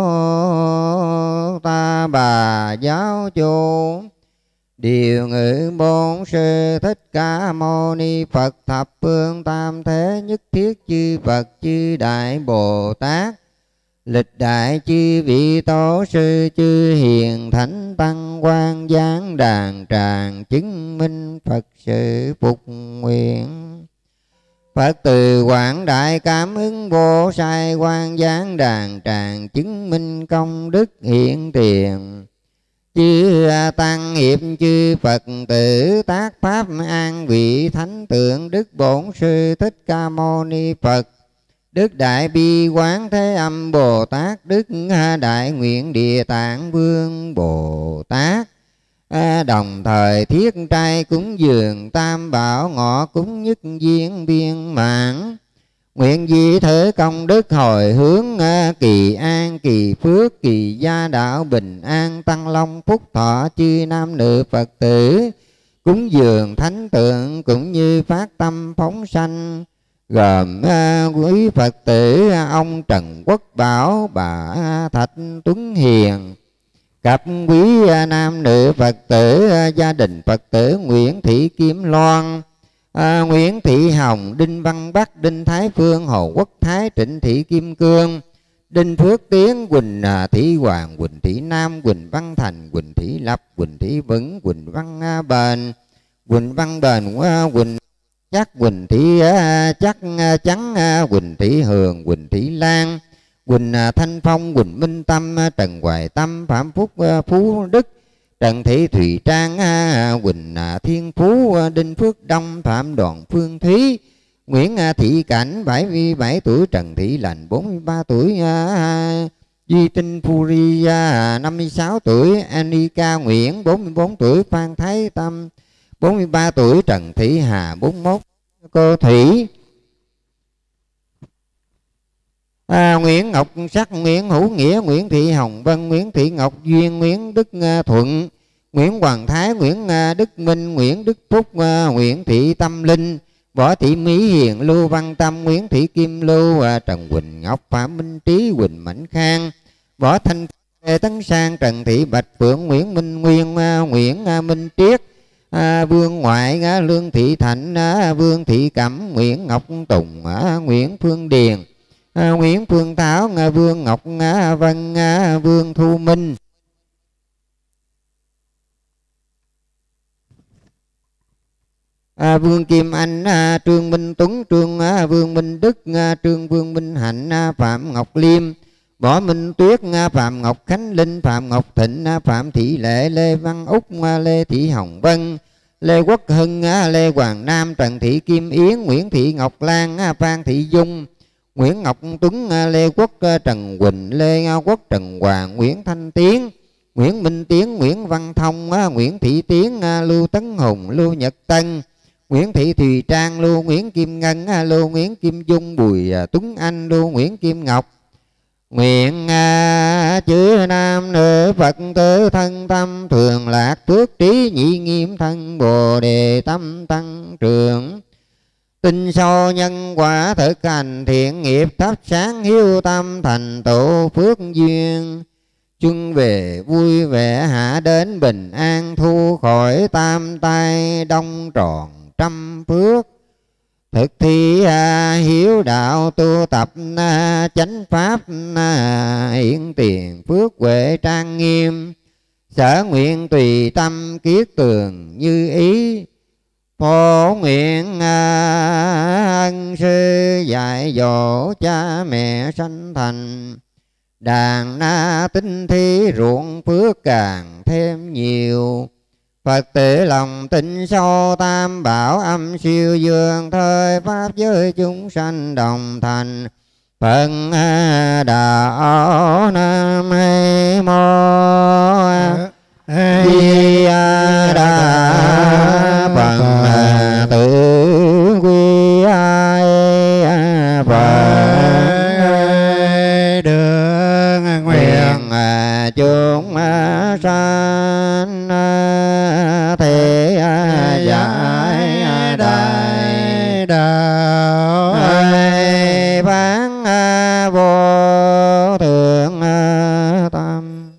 Ta Bà giáo chủ điều ngữ bổn sư Thích Ca Mâu Ni Phật thập phương tam thế nhất thiết chư Phật chư Đại Bồ Tát lịch đại chư vị tổ sư chư hiền thánh tăng quan giáng đàn tràng chứng minh Phật sự phục nguyện. Phật từ quảng đại cảm ứng vô sai quan giáng đàn tràng chứng minh công đức hiện tiền. Chư tăng hiệp chư Phật tử tác pháp an vị thánh tượng đức bổn sư Thích Ca Mâu Ni Phật. Đức Đại Bi Quán Thế Âm Bồ Tát, Đức Đại Nguyện Địa Tạng Vương Bồ Tát. À, đồng thời thiết trai cúng dường tam bảo ngọ cúng nhất viên viên mãn. Nguyện di thế công đức hồi hướng à, kỳ an kỳ phước kỳ gia đạo bình an tăng long phúc thọ chư nam nữ Phật tử. Cúng dường thánh tượng cũng như phát tâm phóng sanh. Gồm uh, quý Phật tử uh, ông Trần Quốc Bảo, bà Thạch Tuấn Hiền, cặp quý uh, nam nữ Phật tử, uh, gia đình Phật tử Nguyễn Thị Kim Loan, uh, Nguyễn Thị Hồng, Đinh Văn Bắc, Đinh Thái Phương, Hồ Quốc Thái, Trịnh Thị Kim Cương, Đinh Phước Tiến, Quỳnh uh, Thị Hoàng, Quỳnh Thị Nam, Quỳnh Văn Thành, Quỳnh Thị Lập, Quỳnh Thị Vững, Quỳnh Văn uh, Bền, Quỳnh Văn Bền, uh, Quỳnh Chắc, Quỳnh Thị Chắc Trắng, Quỳnh Thị Hường, Quỳnh Thị Lan, Quỳnh Thanh Phong, Quỳnh Minh Tâm, Trần Hoài Tâm, Phạm Phúc Phú Đức, Trần Thị Thùy Trang, Quỳnh Thiên Phú, Đinh Phước Đông, Phạm Đoàn Phương Thúy, Nguyễn Thị Cảnh bảy mươi bảy tuổi, Trần Thị Lành bốn mươi ba tuổi, Duy Tinh Puri năm mươi sáu tuổi, Anika Nguyễn bốn mươi bốn tuổi, Phan Thái Tâm bốn mươi ba tuổi, Trần Thị Hà bốn mươi mốt, cô Thủy, à, Nguyễn Ngọc Sắc, Nguyễn Hữu Nghĩa, Nguyễn Thị Hồng Vân, Nguyễn Thị Ngọc Duyên, Nguyễn Đức Thuận, Nguyễn Hoàng Thái, Nguyễn Đức Minh, Nguyễn Đức Phúc, Nguyễn Thị Tâm Linh, Võ Thị Mỹ Hiền, Lưu Văn Tâm, Nguyễn Thị Kim Lưu, Trần Quỳnh Ngọc, Phạm Minh Trí, Quỳnh Mảnh Khang, Võ Thanh Lê Tấn Sang, Trần Thị Bạch Phượng, Nguyễn Minh Nguyên, Nguyễn Minh Triết, À, Vương Ngoại, à, Lương Thị Thạnh, à, Vương Thị Cẩm, Nguyễn Ngọc Tùng, à, Nguyễn Phương Điền, à, Nguyễn Phương Thảo, à, Vương Ngọc à, Vân, à, Vương Thu Minh, à, Vương Kim Anh, à, Trương Minh Tuấn, Trương à, Vương Minh Đức, à, Trương Vương Minh Hạnh, à, Phạm Ngọc Liêm, Võ Minh Tuyết, à, Phạm Ngọc Khánh Linh, Phạm Ngọc Thịnh, à, Phạm Thị Lệ, Lê Văn Úc, à, Lê Thị Hồng Vân, Lê Quốc Hưng, à, Lê Hoàng Nam, Trần Thị Kim Yến, Nguyễn Thị Ngọc Lan, à, Phan Thị Dung, Nguyễn Ngọc Tuấn, à, Lê Quốc, à, Trần Quỳnh, Lê à, Quốc, Trần Hoàng, Nguyễn Thanh Tiến, Nguyễn Minh Tiến, Nguyễn Văn Thông, à, Nguyễn Thị Tiến, à, Lưu Tấn Hùng, Lưu Nhật Tân, Nguyễn Thị Thùy Trang, Lưu Nguyễn Kim Ngân, à, Lưu Nguyễn Kim Dung, Bùi à, Tuấn Anh, Lưu Nguyễn Kim Ngọc. Nguyện à, chư nam nữ Phật tử thân tâm thường lạc phước trí nhị nghiêm thân Bồ đề tâm tăng trưởng. Tin sâu nhân quả thực hành thiện nghiệp thắp sáng hiếu tâm thành tựu phước duyên. Chuân về vui vẻ hạ đến bình an thu khỏi tam tai đông tròn trăm phước. Thực thi à, hiếu đạo tu tập à, chánh pháp à, hiển tiền phước huệ trang nghiêm. Sở nguyện tùy tâm kiết tường như ý. Phổ nguyện à, ân sư dạy dỗ cha mẹ sanh thành. đàn na tinh thi ruộng phước càng thêm nhiều. Phật tử lòng tin sâu tam bảo âm siêu dương, thời pháp giới chúng sanh đồng thành. Phật đạo Nam hay mô Di Đà Phật tử quy ai Phật đường nguyện chúng sanh thế giải đại đạo bán vô thượng tâm.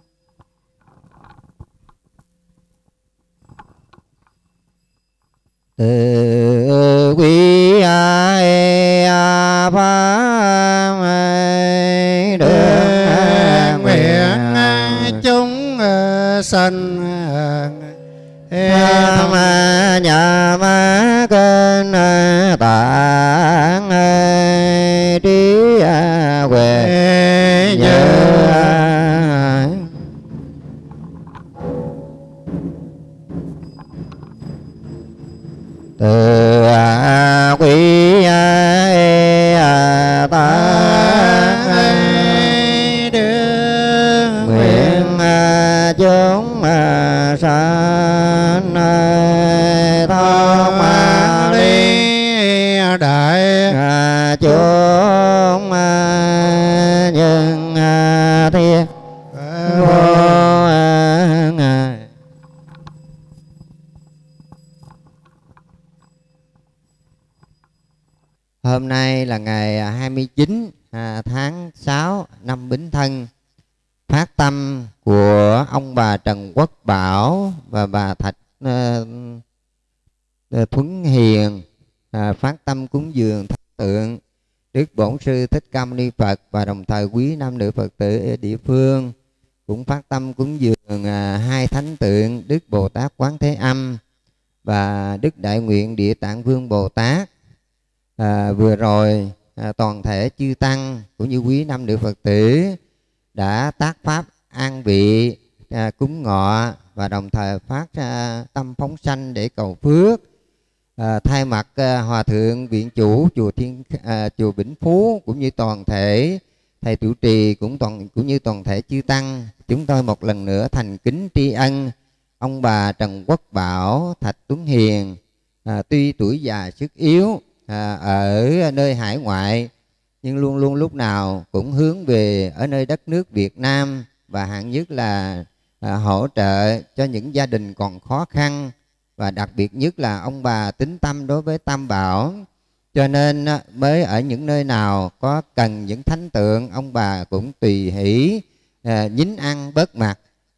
Từ quý ai pháp được nguyện chúng sanh tham nhà ma kênh tạng trí huệ như từ quý ta đường nguyện chúng sanh thông ly đại chúng nhân thiên vô ngài. Hôm nay là ngày hai mươi chín tháng sáu năm Bính Thân. Phát tâm của ông bà Trần Quốc Bảo và bà Thạch uh, Thuấn Hiền uh, phát tâm cúng dường thánh tượng Đức Bổn Sư Thích Ca Mâu Ni Phật, và đồng thời quý nam nữ Phật tử ở địa phương cũng phát tâm cúng dường uh, hai thánh tượng Đức Bồ Tát Quán Thế Âm và Đức Đại Nguyện Địa Tạng Vương Bồ Tát. À, vừa rồi à, toàn thể chư tăng cũng như quý nam nữ Phật tử đã tác pháp an vị à, cúng ngọ và đồng thời phát à, tâm phóng sanh để cầu phước. À, thay mặt à, Hòa Thượng Viện Chủ chùa Thiên à, chùa Vĩnh Phú cũng như toàn thể thầy trụ trì cũng toàn cũng như toàn thể chư tăng, chúng tôi một lần nữa thành kính tri ân ông bà Trần Quốc Bảo, Thạch Tuấn Hiền. À, tuy tuổi già sức yếu à, ở nơi hải ngoại nhưng luôn luôn lúc nào cũng hướng về ở nơi đất nước Việt Nam, và hạng nhất là à, hỗ trợ cho những gia đình còn khó khăn, và đặc biệt nhất là ông bà tín tâm đối với Tam Bảo, cho nên à, mới ở những nơi nào có cần những thánh tượng ông bà cũng tùy hỷ à, nhín ăn bớt mặt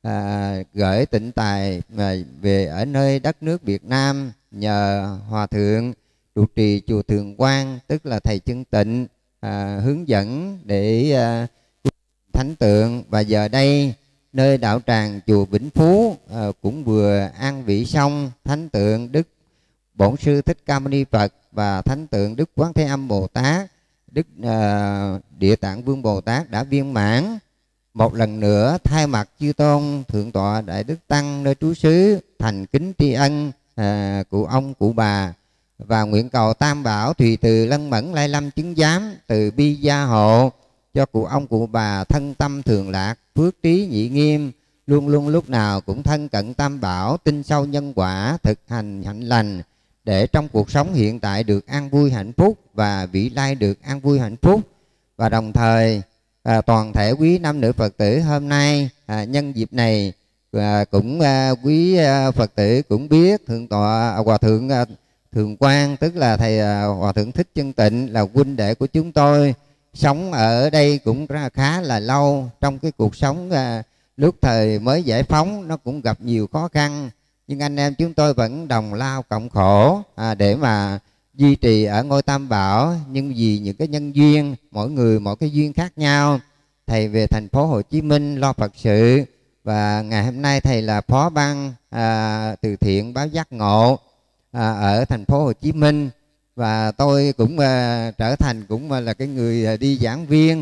à, gửi tịnh tài à, về ở nơi đất nước Việt Nam, nhờ Hòa Thượng trụ trì chùa Thường Quang tức là thầy Chân Tịnh à, hướng dẫn để à, thánh tượng. Và giờ đây nơi đạo tràng chùa Vĩnh Phú à, cũng vừa an vị xong thánh tượng Đức Bổn Sư Thích Ca Mâu Ni Phật và thánh tượng Đức Quán Thế Âm Bồ Tát, Đức à, Địa Tạng Vương Bồ Tát đã viên mãn. Một lần nữa thay mặt chư tôn thượng tọa Đại Đức Tăng nơi trú xứ thành kính tri ân à, cụ ông cụ bà, và nguyện cầu Tam Bảo Thùy Từ Lân Mẫn Lai Lâm Chứng Giám từ bi gia hộ cho cụ ông cụ bà thân tâm thường lạc, phước trí nhị nghiêm, luôn luôn lúc nào cũng thân cận Tam Bảo, tin sâu nhân quả, thực hành hạnh lành, để trong cuộc sống hiện tại được an vui hạnh phúc và vị lai được an vui hạnh phúc. Và đồng thời à, toàn thể quý nam nữ Phật tử hôm nay à, nhân dịp này à, cũng à, quý à, Phật tử cũng biết thượng tọa à, Hòa Thượng à, Thường Quang tức là thầy à, Hòa Thượng Thích Chân Tịnh là huynh đệ của chúng tôi, sống ở đây cũng khá là lâu. Trong cái cuộc sống à, lúc thời mới giải phóng nó cũng gặp nhiều khó khăn, nhưng anh em chúng tôi vẫn đồng lao cộng khổ à, để mà duy trì ở ngôi Tam Bảo. Nhưng vì những cái nhân duyên, mỗi người mỗi cái duyên khác nhau, thầy về thành phố Hồ Chí Minh lo Phật sự, và ngày hôm nay thầy là phó ban à, từ thiện báo giác ngộ à, ở thành phố Hồ Chí Minh, và tôi cũng à, trở thành cũng là cái người đi giảng viên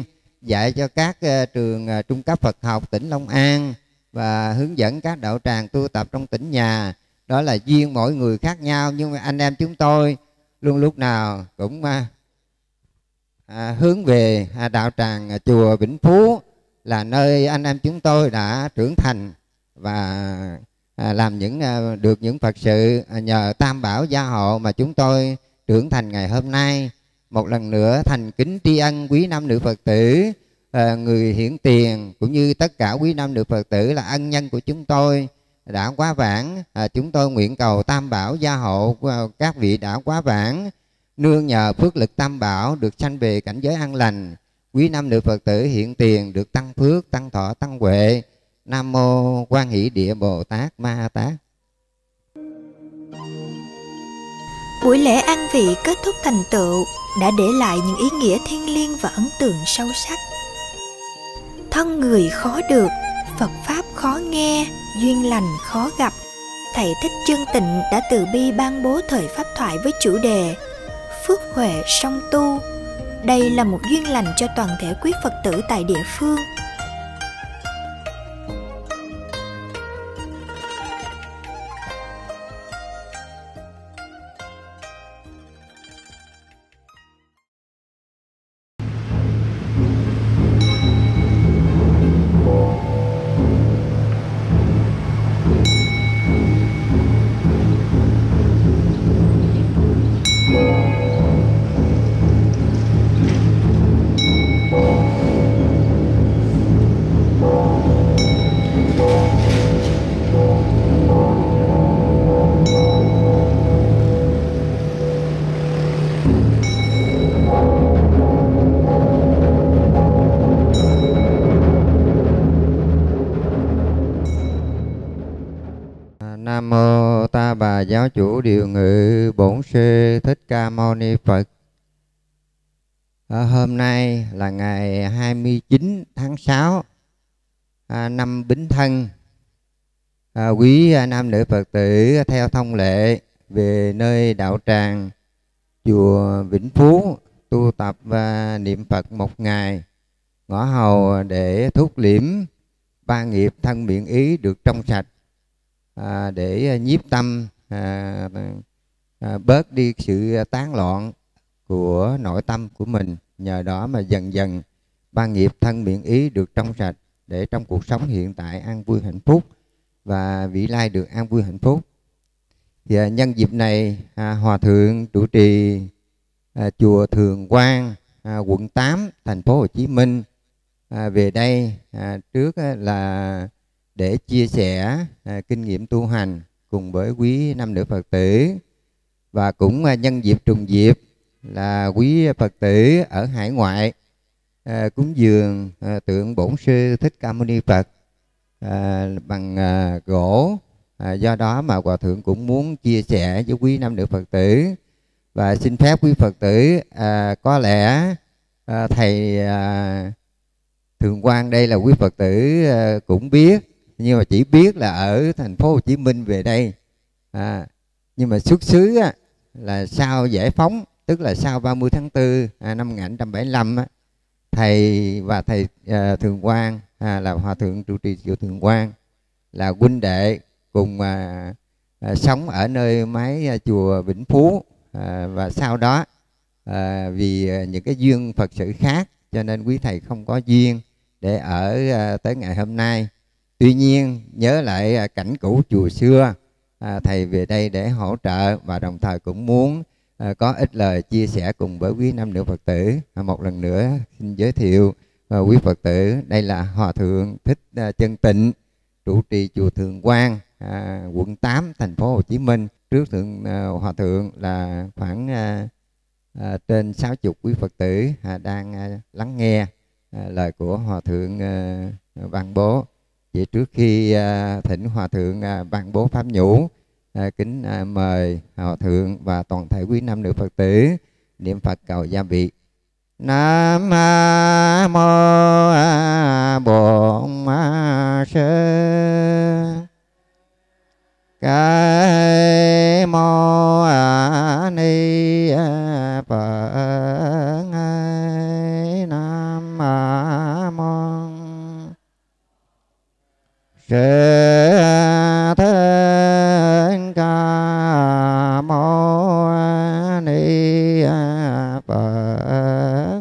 dạy cho các uh, trường uh, trung cấp Phật học tỉnh Long An và hướng dẫn các đạo tràng tu tập trong tỉnh nhà. Đó là duyên mỗi người khác nhau, nhưng mà anh em chúng tôi luôn lúc nào cũng uh, À, hướng về à, đạo tràng à, chùa Vĩnh Phú là nơi anh em chúng tôi đã trưởng thành và à, làm những à, được những Phật sự à, nhờ Tam Bảo gia hộ mà chúng tôi trưởng thành ngày hôm nay. Một lần nữa thành kính tri ân quý nam nữ Phật tử, à, người hiển tiền cũng như tất cả quý nam nữ Phật tử là ân nhân của chúng tôi đã quá vãng. À, chúng tôi nguyện cầu Tam Bảo gia hộ của các vị đã quá vãng, nương nhờ phước lực Tam Bảo được sanh về cảnh giới an lành. Quý nam nữ Phật tử hiện tiền được tăng phước, tăng thọ, tăng huệ. Nam mô Quan Hỷ Địa Bồ Tát Ma Ha Tát. Buổi lễ an vị kết thúc thành tựu đã để lại những ý nghĩa thiêng liêng và ấn tượng sâu sắc. Thân người khó được, Phật Pháp khó nghe, duyên lành khó gặp. Thầy Thích Chân Tịnh đã từ bi ban bố thời pháp thoại với chủ đề Phước huệ song tu. Đây là một duyên lành cho toàn thể quý Phật tử tại địa phương. Nam mô Ta Bà Giáo Chủ Điều Ngự Bổn Sư Thích Ca Mâu Ni Phật. À, hôm nay là ngày hai mươi chín tháng sáu à, năm Bính Thân. À, quý à, nam nữ Phật tử theo thông lệ về nơi đạo tràng chùa Vĩnh Phú tu tập và niệm Phật một ngày, ngõ hầu để thúc liễm ba nghiệp thân miệng ý được trong sạch. À, để nhiếp tâm à, à, bớt đi sự tán loạn của nội tâm của mình, nhờ đó mà dần dần ba nghiệp thân miệng ý được trong sạch để trong cuộc sống hiện tại an vui hạnh phúc và vị lai được an vui hạnh phúc. Thì à, nhân dịp này à, Hòa Thượng trụ trì à, chùa Thường Quang à, quận tám thành phố Hồ Chí Minh à, về đây à, trước à, là để chia sẻ à, kinh nghiệm tu hành cùng với quý nam nữ Phật tử, và cũng à, nhân dịp trùng dịp là quý Phật tử ở hải ngoại à, cúng dường à, tượng Bổn Sư Thích Ca Mâu Ni Phật à, bằng à, gỗ. À, do đó mà Hòa Thượng cũng muốn chia sẻ với quý nam nữ Phật tử, và xin phép quý Phật tử à, có lẽ à, thầy à, Thường Quang đây là quý Phật tử à, cũng biết, nhưng mà chỉ biết là ở thành phố Hồ Chí Minh về đây à, nhưng mà xuất xứ á, là sau giải phóng, tức là sau ba mươi tháng tư à, năm một nghìn chín trăm bảy mươi lăm á, thầy và thầy à, Thường Quang à, là Hòa Thượng trụ trì chùa Thường Quang là huynh đệ cùng à, à, sống ở nơi mái à, chùa Vĩnh Phú à, và sau đó à, vì à, những cái duyên Phật sự khác cho nên quý thầy không có duyên để ở à, tới ngày hôm nay. Tuy nhiên nhớ lại à, cảnh cũ chùa xưa, à, thầy về đây để hỗ trợ và đồng thời cũng muốn à, có ít lời chia sẻ cùng với quý nam nữ Phật tử. À, một lần nữa xin giới thiệu à, quý Phật tử, đây là Hòa Thượng Thích à, Chân Tịnh, trụ trì chùa Thường Quang, à, quận tám thành phố Hồ Chí Minh. Trước thượng à, Hòa Thượng là khoảng à, à, trên sáu chục quý Phật tử à, đang à, lắng nghe à, lời của Hòa Thượng à, ban bố. Vậy trước khi à, thỉnh Hòa Thượng à, ban bố pháp nhũ, à, kính à, mời Hòa Thượng và toàn thể quý nam nữ Phật tử niệm Phật cầu gia vị. Nam mô Bổn Sư Ca Mâu Ni Phật. Nam Phật.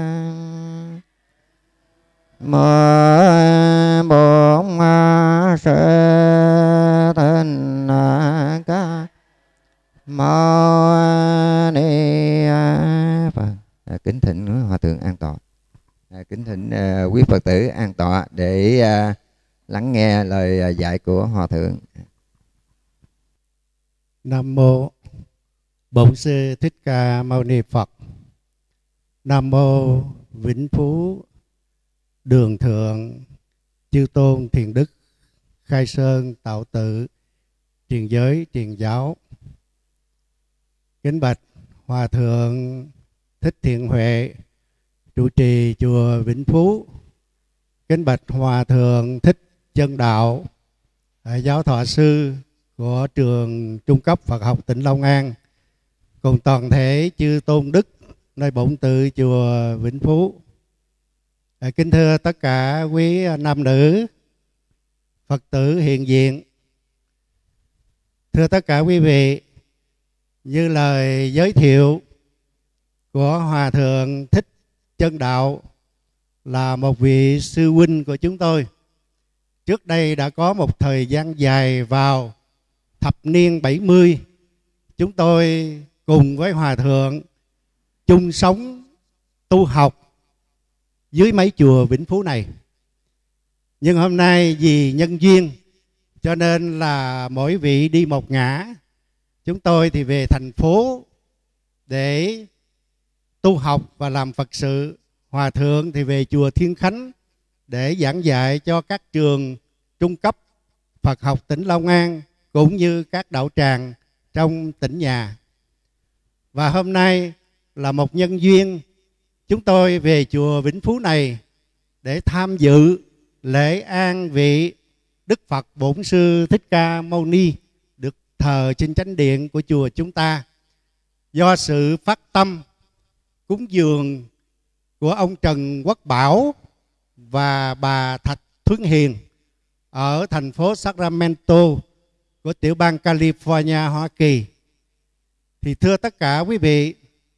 Mười bốn sự thinh ca mâu ni Phật. À, kính thỉnh hòa thượng an tọa. À, kính thỉnh uh, quý Phật tử an tọa để uh, lắng nghe lời uh, dạy của hòa thượng. Nam mô Bổn Sư Thích Ca Mâu Ni Phật. Nam mô Vĩnh Phú Đường Thượng Chư Tôn Thiền Đức Khai Sơn Tạo Tự Truyền Giới Truyền Giáo. Kính bạch Hòa Thượng Thích Thiện Huệ, trụ trì chùa Vĩnh Phú. Kính bạch Hòa Thượng Thích Chân Đạo, giáo thọ sư của trường trung cấp Phật học tỉnh Long An, cùng toàn thể chư tôn đức nơi bổn tự chùa Vĩnh Phú. Kính thưa tất cả quý nam nữ Phật tử hiện diện, thưa tất cả quý vị, như lời giới thiệu của Hòa Thượng Thích Chân Đạo là một vị sư huynh của chúng tôi. Trước đây đã có một thời gian dài vào thập niên bảy mươi, chúng tôi cùng với Hòa Thượng chung sống tu học dưới mái chùa Vĩnh Phú này. Nhưng hôm nay vì nhân duyên cho nên là mỗi vị đi một ngã. Chúng tôi thì về thành phố để tu học và làm Phật sự. Hòa Thượng thì về chùa Thiên Khánh để giảng dạy cho các trường trung cấp Phật học tỉnh Long An cũng như các đạo tràng trong tỉnh nhà. Và hôm nay là một nhân duyên, chúng tôi về chùa Vĩnh Phú này để tham dự lễ an vị Đức Phật Bổn Sư Thích Ca Mâu Ni được thờ trên chánh điện của chùa chúng ta. Do sự phát tâm cúng dường của ông Trần Quốc Bảo và bà Thạch Thuấn Hiền ở thành phố Sacramento của tiểu bang California, Hoa Kỳ. Thì thưa tất cả quý vị,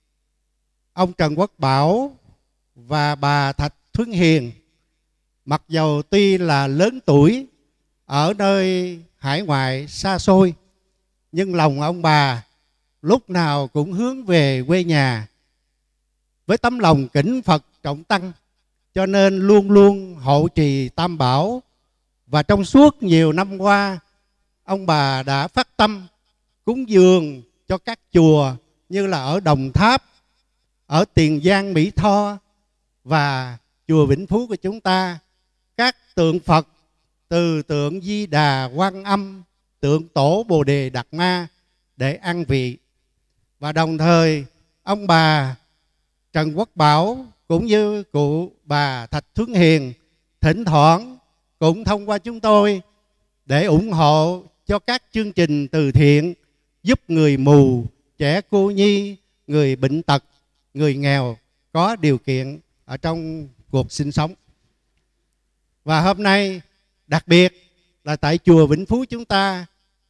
ông Trần Quốc Bảo và bà Thạch Thuấn Hiền mặc dầu tuy là lớn tuổi ở nơi hải ngoại xa xôi, nhưng lòng ông bà lúc nào cũng hướng về quê nhà với tấm lòng kính Phật trọng tăng, cho nên luôn luôn hộ trì Tam Bảo. Và trong suốt nhiều năm qua, ông bà đã phát tâm cúng dường cho các chùa như là ở Đồng Tháp, ở Tiền Giang, Mỹ Tho và chùa Vĩnh Phú của chúng ta, các tượng Phật từ tượng Di Đà, Quan Âm, tượng Tổ Bồ Đề Đạt Ma để an vị. Và đồng thời ông bà Trần Quốc Bảo cũng như cụ bà Thạch Thuấn Hiền thỉnh thoảng cũng thông qua chúng tôi để ủng hộ cho các chương trình từ thiện giúp người mù, trẻ cô nhi, người bệnh tật, người nghèo có điều kiện ở trong cuộc sinh sống. Và hôm nay đặc biệt là tại chùa Vĩnh Phú chúng ta,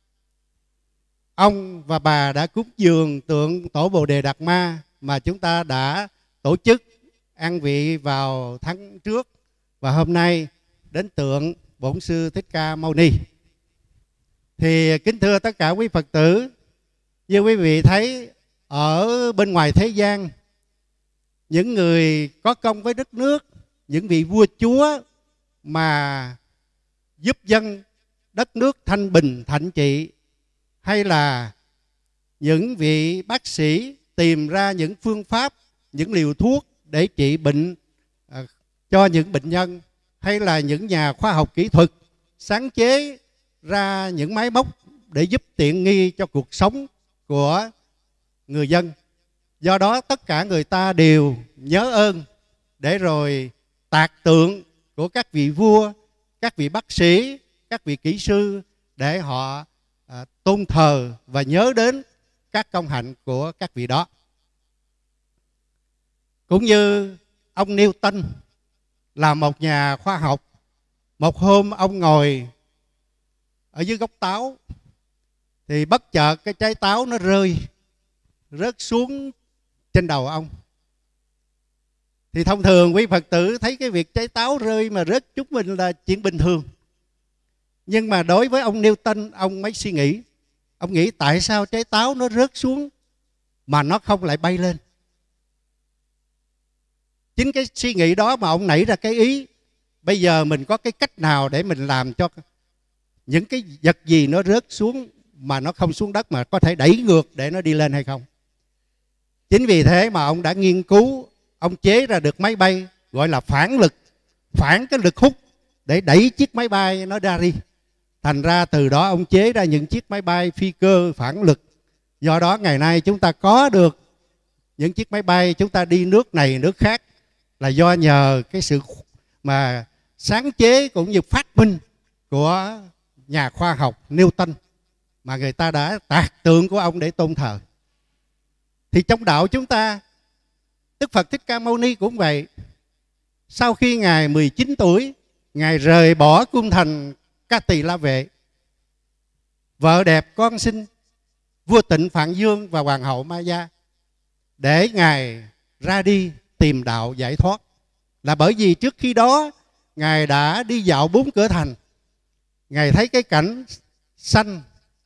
ông và bà đã cúng dường tượng Tổ Bồ Đề Đạt Ma mà chúng ta đã tổ chức an vị vào tháng trước, và hôm nay đến tượng Bổn Sư Thích Ca Mâu Ni. Thì kính thưa tất cả quý Phật tử, như quý vị thấy ở bên ngoài thế gian, những người có công với đất nước, những vị vua chúa mà giúp dân đất nước thanh bình thạnh trị, hay là những vị bác sĩ tìm ra những phương pháp, những liều thuốc để trị bệnh à, cho những bệnh nhân, hay là những nhà khoa học kỹ thuật sáng chế ra những máy móc để giúp tiện nghi cho cuộc sống của người dân. Do đó tất cả người ta đều nhớ ơn để rồi tạc tượng của các vị vua, các vị bác sĩ, các vị kỹ sư để họ à, tôn thờ và nhớ đến các công hạnh của các vị đó. Cũng như ông Newton là một nhà khoa học, một hôm ông ngồi ở dưới gốc táo thì bất chợt cái trái táo nó rơi rớt xuống trên đầu ông. Thì thông thường quý Phật tử thấy cái việc trái táo rơi mà rớt chúng mình là chuyện bình thường. Nhưng mà đối với ông Newton, ông mới suy nghĩ. Ông nghĩ tại sao trái táo nó rớt xuống mà nó không lại bay lên. Chính cái suy nghĩ đó mà ông nảy ra cái ý, bây giờ mình có cái cách nào để mình làm cho những cái vật gì nó rớt xuống mà nó không xuống đất mà có thể đẩy ngược để nó đi lên hay không. Chính vì thế mà ông đã nghiên cứu, ông chế ra được máy bay gọi là phản lực, phản cái lực hút để đẩy chiếc máy bay nó ra đi. Thành ra từ đó ông chế ra những chiếc máy bay phi cơ phản lực. Do đó ngày nay chúng ta có được những chiếc máy bay chúng ta đi nước này nước khác là do nhờ cái sự mà sáng chế cũng như phát minh của nhà khoa học Newton, mà người ta đã tạc tượng của ông để tôn thờ. Thì trong đạo chúng ta, Đức Phật Thích Ca Mâu Ni cũng vậy. Sau khi Ngài mười chín tuổi, Ngài rời bỏ cung thành Ca Tỳ La Vệ, vợ đẹp con sinh, vua Tịnh Phạn Dương và hoàng hậu Maya, để Ngài ra đi tìm đạo giải thoát. Là bởi vì trước khi đó Ngài đã đi dạo bốn cửa thành. Ngài thấy cái cảnh sanh,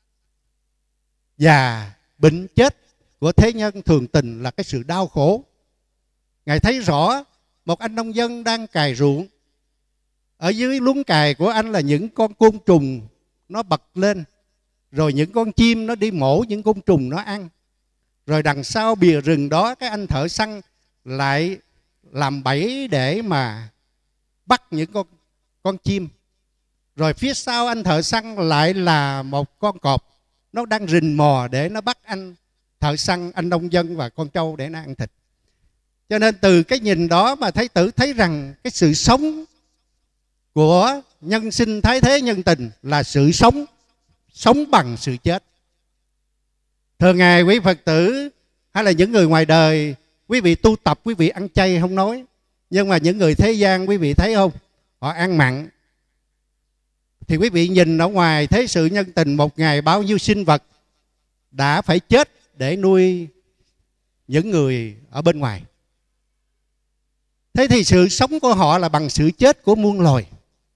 già, bệnh, chết của thế nhân thường tình là cái sự đau khổ. Ngài thấy rõ một anh nông dân đang cày ruộng, ở dưới luống cày của anh là những con côn trùng nó bật lên, rồi những con chim nó đi mổ những côn trùng nó ăn. Rồi đằng sau bìa rừng đó, cái anh thợ săn lại làm bẫy để mà bắt những con, con chim. Rồi phía sau anh thợ săn lại là một con cọp, nó đang rình mò để nó bắt anh thợ săn, anh nông dân và con trâu để nó ăn thịt. Cho nên từ cái nhìn đó mà Thái tử thấy rằng cái sự sống của nhân sinh thái thế nhân tình là sự sống, sống bằng sự chết. Thường ngày quý Phật tử hay là những người ngoài đời, quý vị tu tập, quý vị ăn chay không nói, nhưng mà những người thế gian quý vị thấy không, họ ăn mặn. Thì quý vị nhìn ở ngoài thế sự nhân tình, một ngày bao nhiêu sinh vật đã phải chết để nuôi những người ở bên ngoài. Thế thì sự sống của họ là bằng sự chết của muôn loài.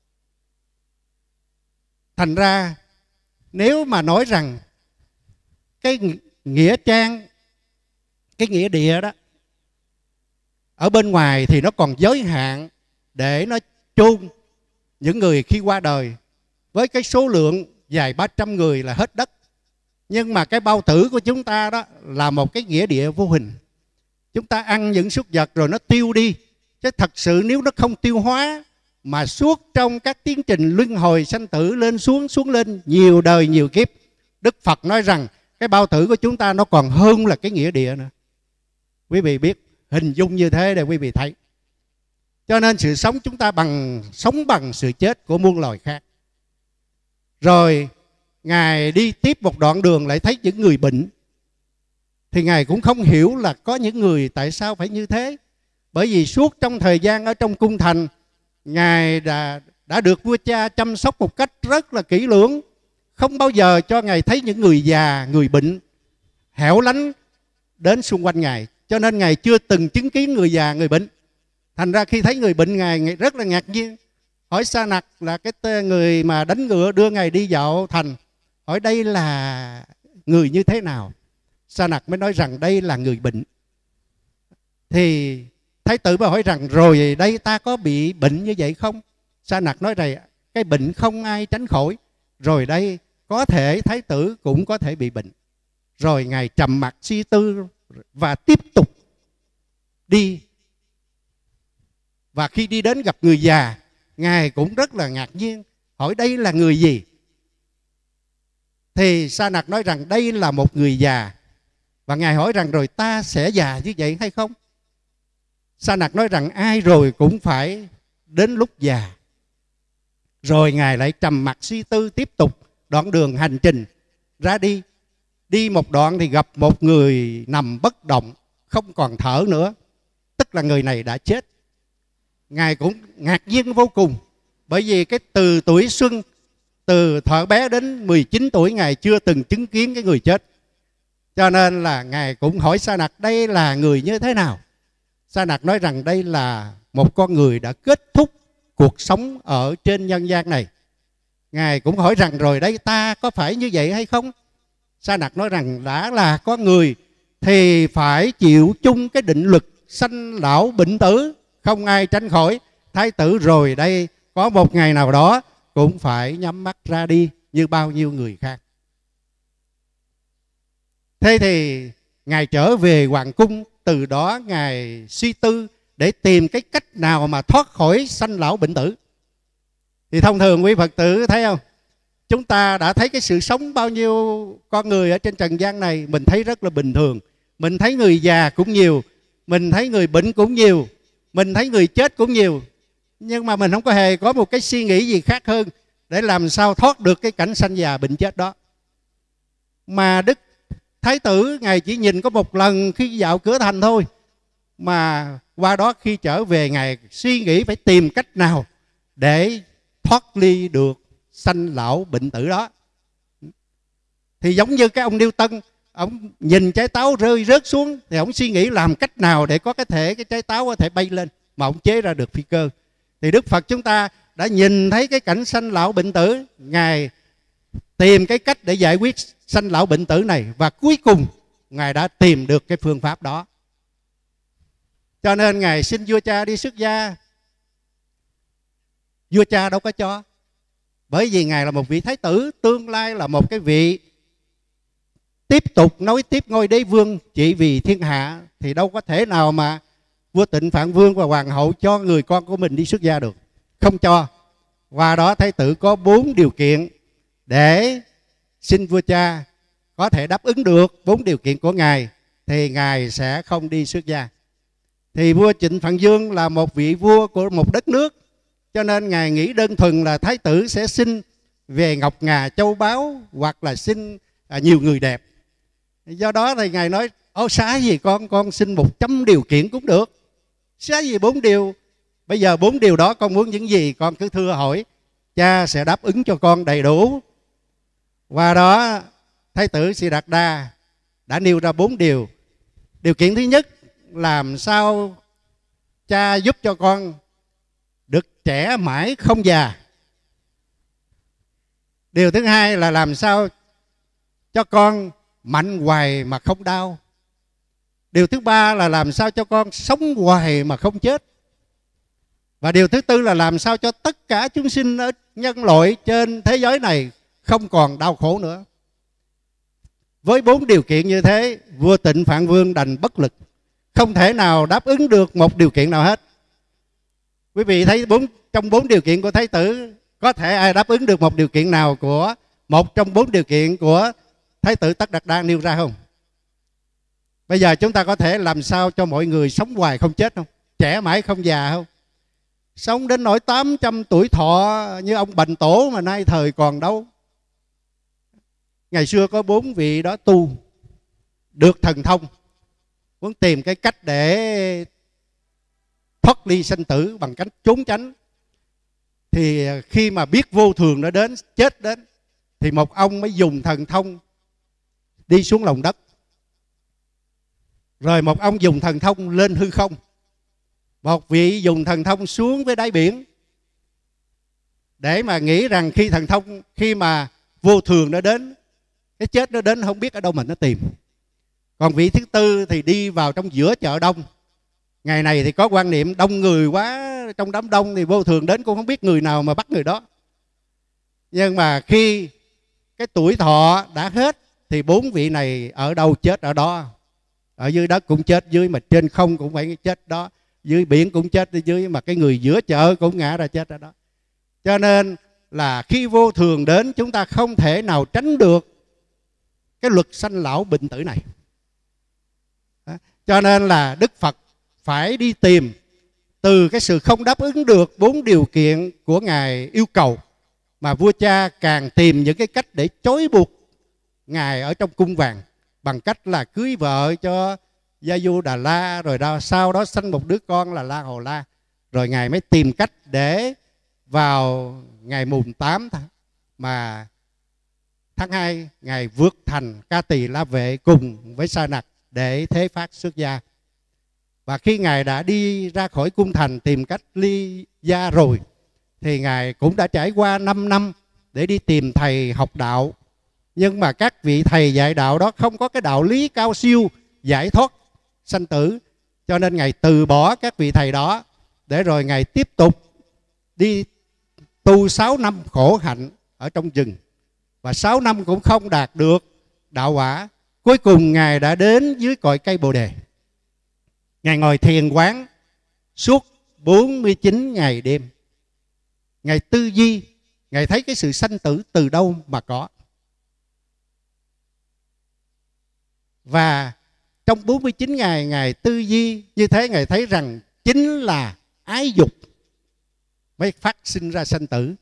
Thành ra nếu mà nói rằng cái nghĩa trang, cái nghĩa địa đó ở bên ngoài thì nó còn giới hạn để nó chôn những người khi qua đời, với cái số lượng vài ba trăm người là hết đất. Nhưng mà cái bao tử của chúng ta đó là một cái nghĩa địa vô hình. Chúng ta ăn những súc vật rồi nó tiêu đi. Chứ thật sự nếu nó không tiêu hóa mà suốt trong các tiến trình luân hồi sanh tử lên xuống xuống lên nhiều đời nhiều kiếp, Đức Phật nói rằng cái bao tử của chúng ta nó còn hơn là cái nghĩa địa nữa. Quý vị biết, hình dung như thế để quý vị thấy. Cho nên sự sống chúng ta bằng sống bằng sự chết của muôn loài khác. Rồi Ngài đi tiếp một đoạn đường lại thấy những người bệnh. Thì Ngài cũng không hiểu là có những người tại sao phải như thế. Bởi vì suốt trong thời gian ở trong cung thành, Ngài đã, đã được vua cha chăm sóc một cách rất là kỹ lưỡng. Không bao giờ cho Ngài thấy những người già, người bệnh hẻo lánh đến xung quanh Ngài. Cho nên Ngài chưa từng chứng kiến người già, người bệnh. Thành ra khi thấy người bệnh, Ngài, Ngài rất là ngạc nhiên. Hỏi Sa Nặc là cái người mà đánh ngựa đưa Ngài đi dạo thành, hỏi đây là người như thế nào? Sa Nặc mới nói rằng đây là người bệnh. Thì Thái tử mới hỏi rằng rồi đây ta có bị bệnh như vậy không? Sa Nặc nói rằng cái bệnh không ai tránh khỏi. Rồi đây có thể Thái tử cũng có thể bị bệnh. Rồi Ngài trầm mặc suy tư và tiếp tục đi. Và khi đi đến gặp người già, Ngài cũng rất là ngạc nhiên, hỏi đây là người gì? Thì Sa Nặc nói rằng đây là một người già. Và Ngài hỏi rằng rồi ta sẽ già như vậy hay không? Sa Nặc nói rằng ai rồi cũng phải đến lúc già. Rồi Ngài lại trầm mặc suy tư tiếp tục đoạn đường hành trình ra đi. Đi một đoạn thì gặp một người nằm bất động, không còn thở nữa. Tức là người này đã chết. Ngài cũng ngạc nhiên vô cùng. Bởi vì cái từ tuổi xuân, từ thuở bé đến mười chín tuổi, Ngài chưa từng chứng kiến cái người chết. Cho Cho nên là Ngài cũng hỏi Sa Nặc đây là người như thế nào. Sa Nặc nói rằng đây là một con người đã kết thúc cuộc sống ở trên nhân gian này. Ngài cũng hỏi rằng rồi đây ta có phải như vậy hay không? Sa Nặc nói rằng đã là con người thì phải chịu chung cái định luật sanh lão bệnh tử, không ai tránh khỏi. Thái tử rồi đây có một ngày nào đó cũng phải nhắm mắt ra đi như bao nhiêu người khác. Thế thì Ngài trở về hoàng cung, từ đó Ngài suy tư để tìm cái cách nào mà thoát khỏi sanh lão bệnh tử. Thì thông thường quý Phật tử thấy không? Chúng ta đã thấy cái sự sống bao nhiêu con người ở trên trần gian này, mình thấy rất là bình thường. Mình thấy người già cũng nhiều, mình thấy người bệnh cũng nhiều, mình thấy người chết cũng nhiều. Nhưng mà mình không có hề có một cái suy nghĩ gì khác hơn để làm sao thoát được cái cảnh sanh già bệnh chết đó. Mà Đức Thái tử Ngài chỉ nhìn có một lần khi dạo cửa thành thôi, mà qua đó khi trở về Ngài suy nghĩ phải tìm cách nào để thoát ly được sanh lão bệnh tử đó. Thì giống như cái ông Newton, ông nhìn trái táo rơi rớt xuống thì ông suy nghĩ làm cách nào để có cái thể cái trái táo có thể bay lên, mà ông chế ra được phi cơ. Thì Đức Phật chúng ta đã nhìn thấy cái cảnh sanh lão bệnh tử, Ngài tìm cái cách để giải quyết sanh lão bệnh tử này, và cuối cùng Ngài đã tìm được cái phương pháp đó. Cho nên Ngài xin vua cha đi xuất gia. Vua cha đâu có cho, bởi vì Ngài là một vị thái tử, tương lai là một cái vị tiếp tục nối tiếp ngôi đế vương trị vì thiên hạ, thì đâu có thể nào mà vua Tịnh Phạn Vương và hoàng hậu cho người con của mình đi xuất gia được, không cho. Qua đó thái tử có bốn điều kiện để xin vua cha có thể đáp ứng được bốn điều kiện của Ngài thì Ngài sẽ không đi xuất gia. Thì vua Tịnh Phạn Vương là một vị vua của một đất nước, cho nên Ngài nghĩ đơn thuần là thái tử sẽ xin về ngọc ngà châu báu hoặc là xin à, nhiều người đẹp. Do đó thì Ngài nói ô xá gì con, con xin một trăm điều kiện cũng được. Xá gì bốn điều, bây giờ bốn điều đó con muốn những gì con cứ thưa hỏi, cha sẽ đáp ứng cho con đầy đủ. Qua đó thái tử Siddhartha đã nêu ra bốn điều. Điều kiện thứ nhất, làm sao cha giúp cho con được trẻ mãi không già. Điều thứ hai là làm sao cho con mạnh hoài mà không đau. Điều thứ ba là làm sao cho con sống hoài mà không chết. Và điều thứ tư là làm sao cho tất cả chúng sinh ở nhân loại trên thế giới này không còn đau khổ nữa. Với bốn điều kiện như thế, vua Tịnh Phạn Vương đành bất lực, không thể nào đáp ứng được một điều kiện nào hết. Quý vị thấy bốn, trong bốn điều kiện của thái tử, có thể ai đáp ứng được một điều kiện nào của một trong bốn điều kiện của thái tử Tất Đạt Đa nêu ra không? Bây giờ chúng ta có thể làm sao cho mọi người sống hoài không chết không? Trẻ mãi không già không? Sống đến nỗi tám trăm tuổi thọ như ông Bành Tổ mà nay thời còn đâu. Ngày xưa có bốn vị đó tu được thần thông, muốn tìm cái cách để thoát ly sanh tử bằng cách trốn tránh. Thì khi mà biết vô thường nó đến, chết đến, thì một ông mới dùng thần thông đi xuống lòng đất, rồi một ông dùng thần thông lên hư không, một vị dùng thần thông xuống với đáy biển, để mà nghĩ rằng khi thần thông, khi mà vô thường nó đến, cái chết nó đến, không biết ở đâu mình nó tìm. Còn vị thứ tư thì đi vào trong giữa chợ đông. Ngày này thì có quan niệm đông người quá, trong đám đông thì vô thường đến cũng không biết người nào mà bắt người đó. Nhưng mà khi cái tuổi thọ đã hết thì bốn vị này ở đâu chết ở đó. Ở dưới đất cũng chết dưới, mà trên không cũng phải chết đó, dưới biển cũng chết ở dưới, mà cái người giữa chợ cũng ngã ra chết ở đó. Cho nên là khi vô thường đến, chúng ta không thể nào tránh được cái luật sanh lão bệnh tử này. Đó. Cho nên là Đức Phật phải đi tìm từ cái sự không đáp ứng được bốn điều kiện của Ngài yêu cầu, mà vua cha càng tìm những cái cách để trói buộc Ngài ở trong cung vàng, bằng cách là cưới vợ cho Gia Du Đà La, rồi đó, sau đó sanh một đứa con là La Hầu La. Rồi Ngài mới tìm cách để vào ngày mùng tám mà tháng hai, Ngài vượt thành Ca Tỳ La Vệ cùng với Sa Nặc để thế phát xuất gia. Và khi Ngài đã đi ra khỏi cung thành tìm cách ly gia rồi, thì Ngài cũng đã trải qua năm năm để đi tìm thầy học đạo. Nhưng mà các vị thầy dạy đạo đó không có cái đạo lý cao siêu giải thoát sanh tử, cho nên Ngài từ bỏ các vị thầy đó, để rồi Ngài tiếp tục đi tu sáu năm khổ hạnh ở trong rừng. Và sáu năm cũng không đạt được đạo quả. Cuối cùng Ngài đã đến dưới cội cây Bồ Đề. Ngài ngồi thiền quán suốt bốn mươi chín ngày đêm. Ngài tư duy, Ngài thấy cái sự sanh tử từ đâu mà có. Và trong bốn mươi chín ngày Ngài tư duy như thế, Ngài thấy rằng chính là ái dục mới phát sinh ra sanh tử.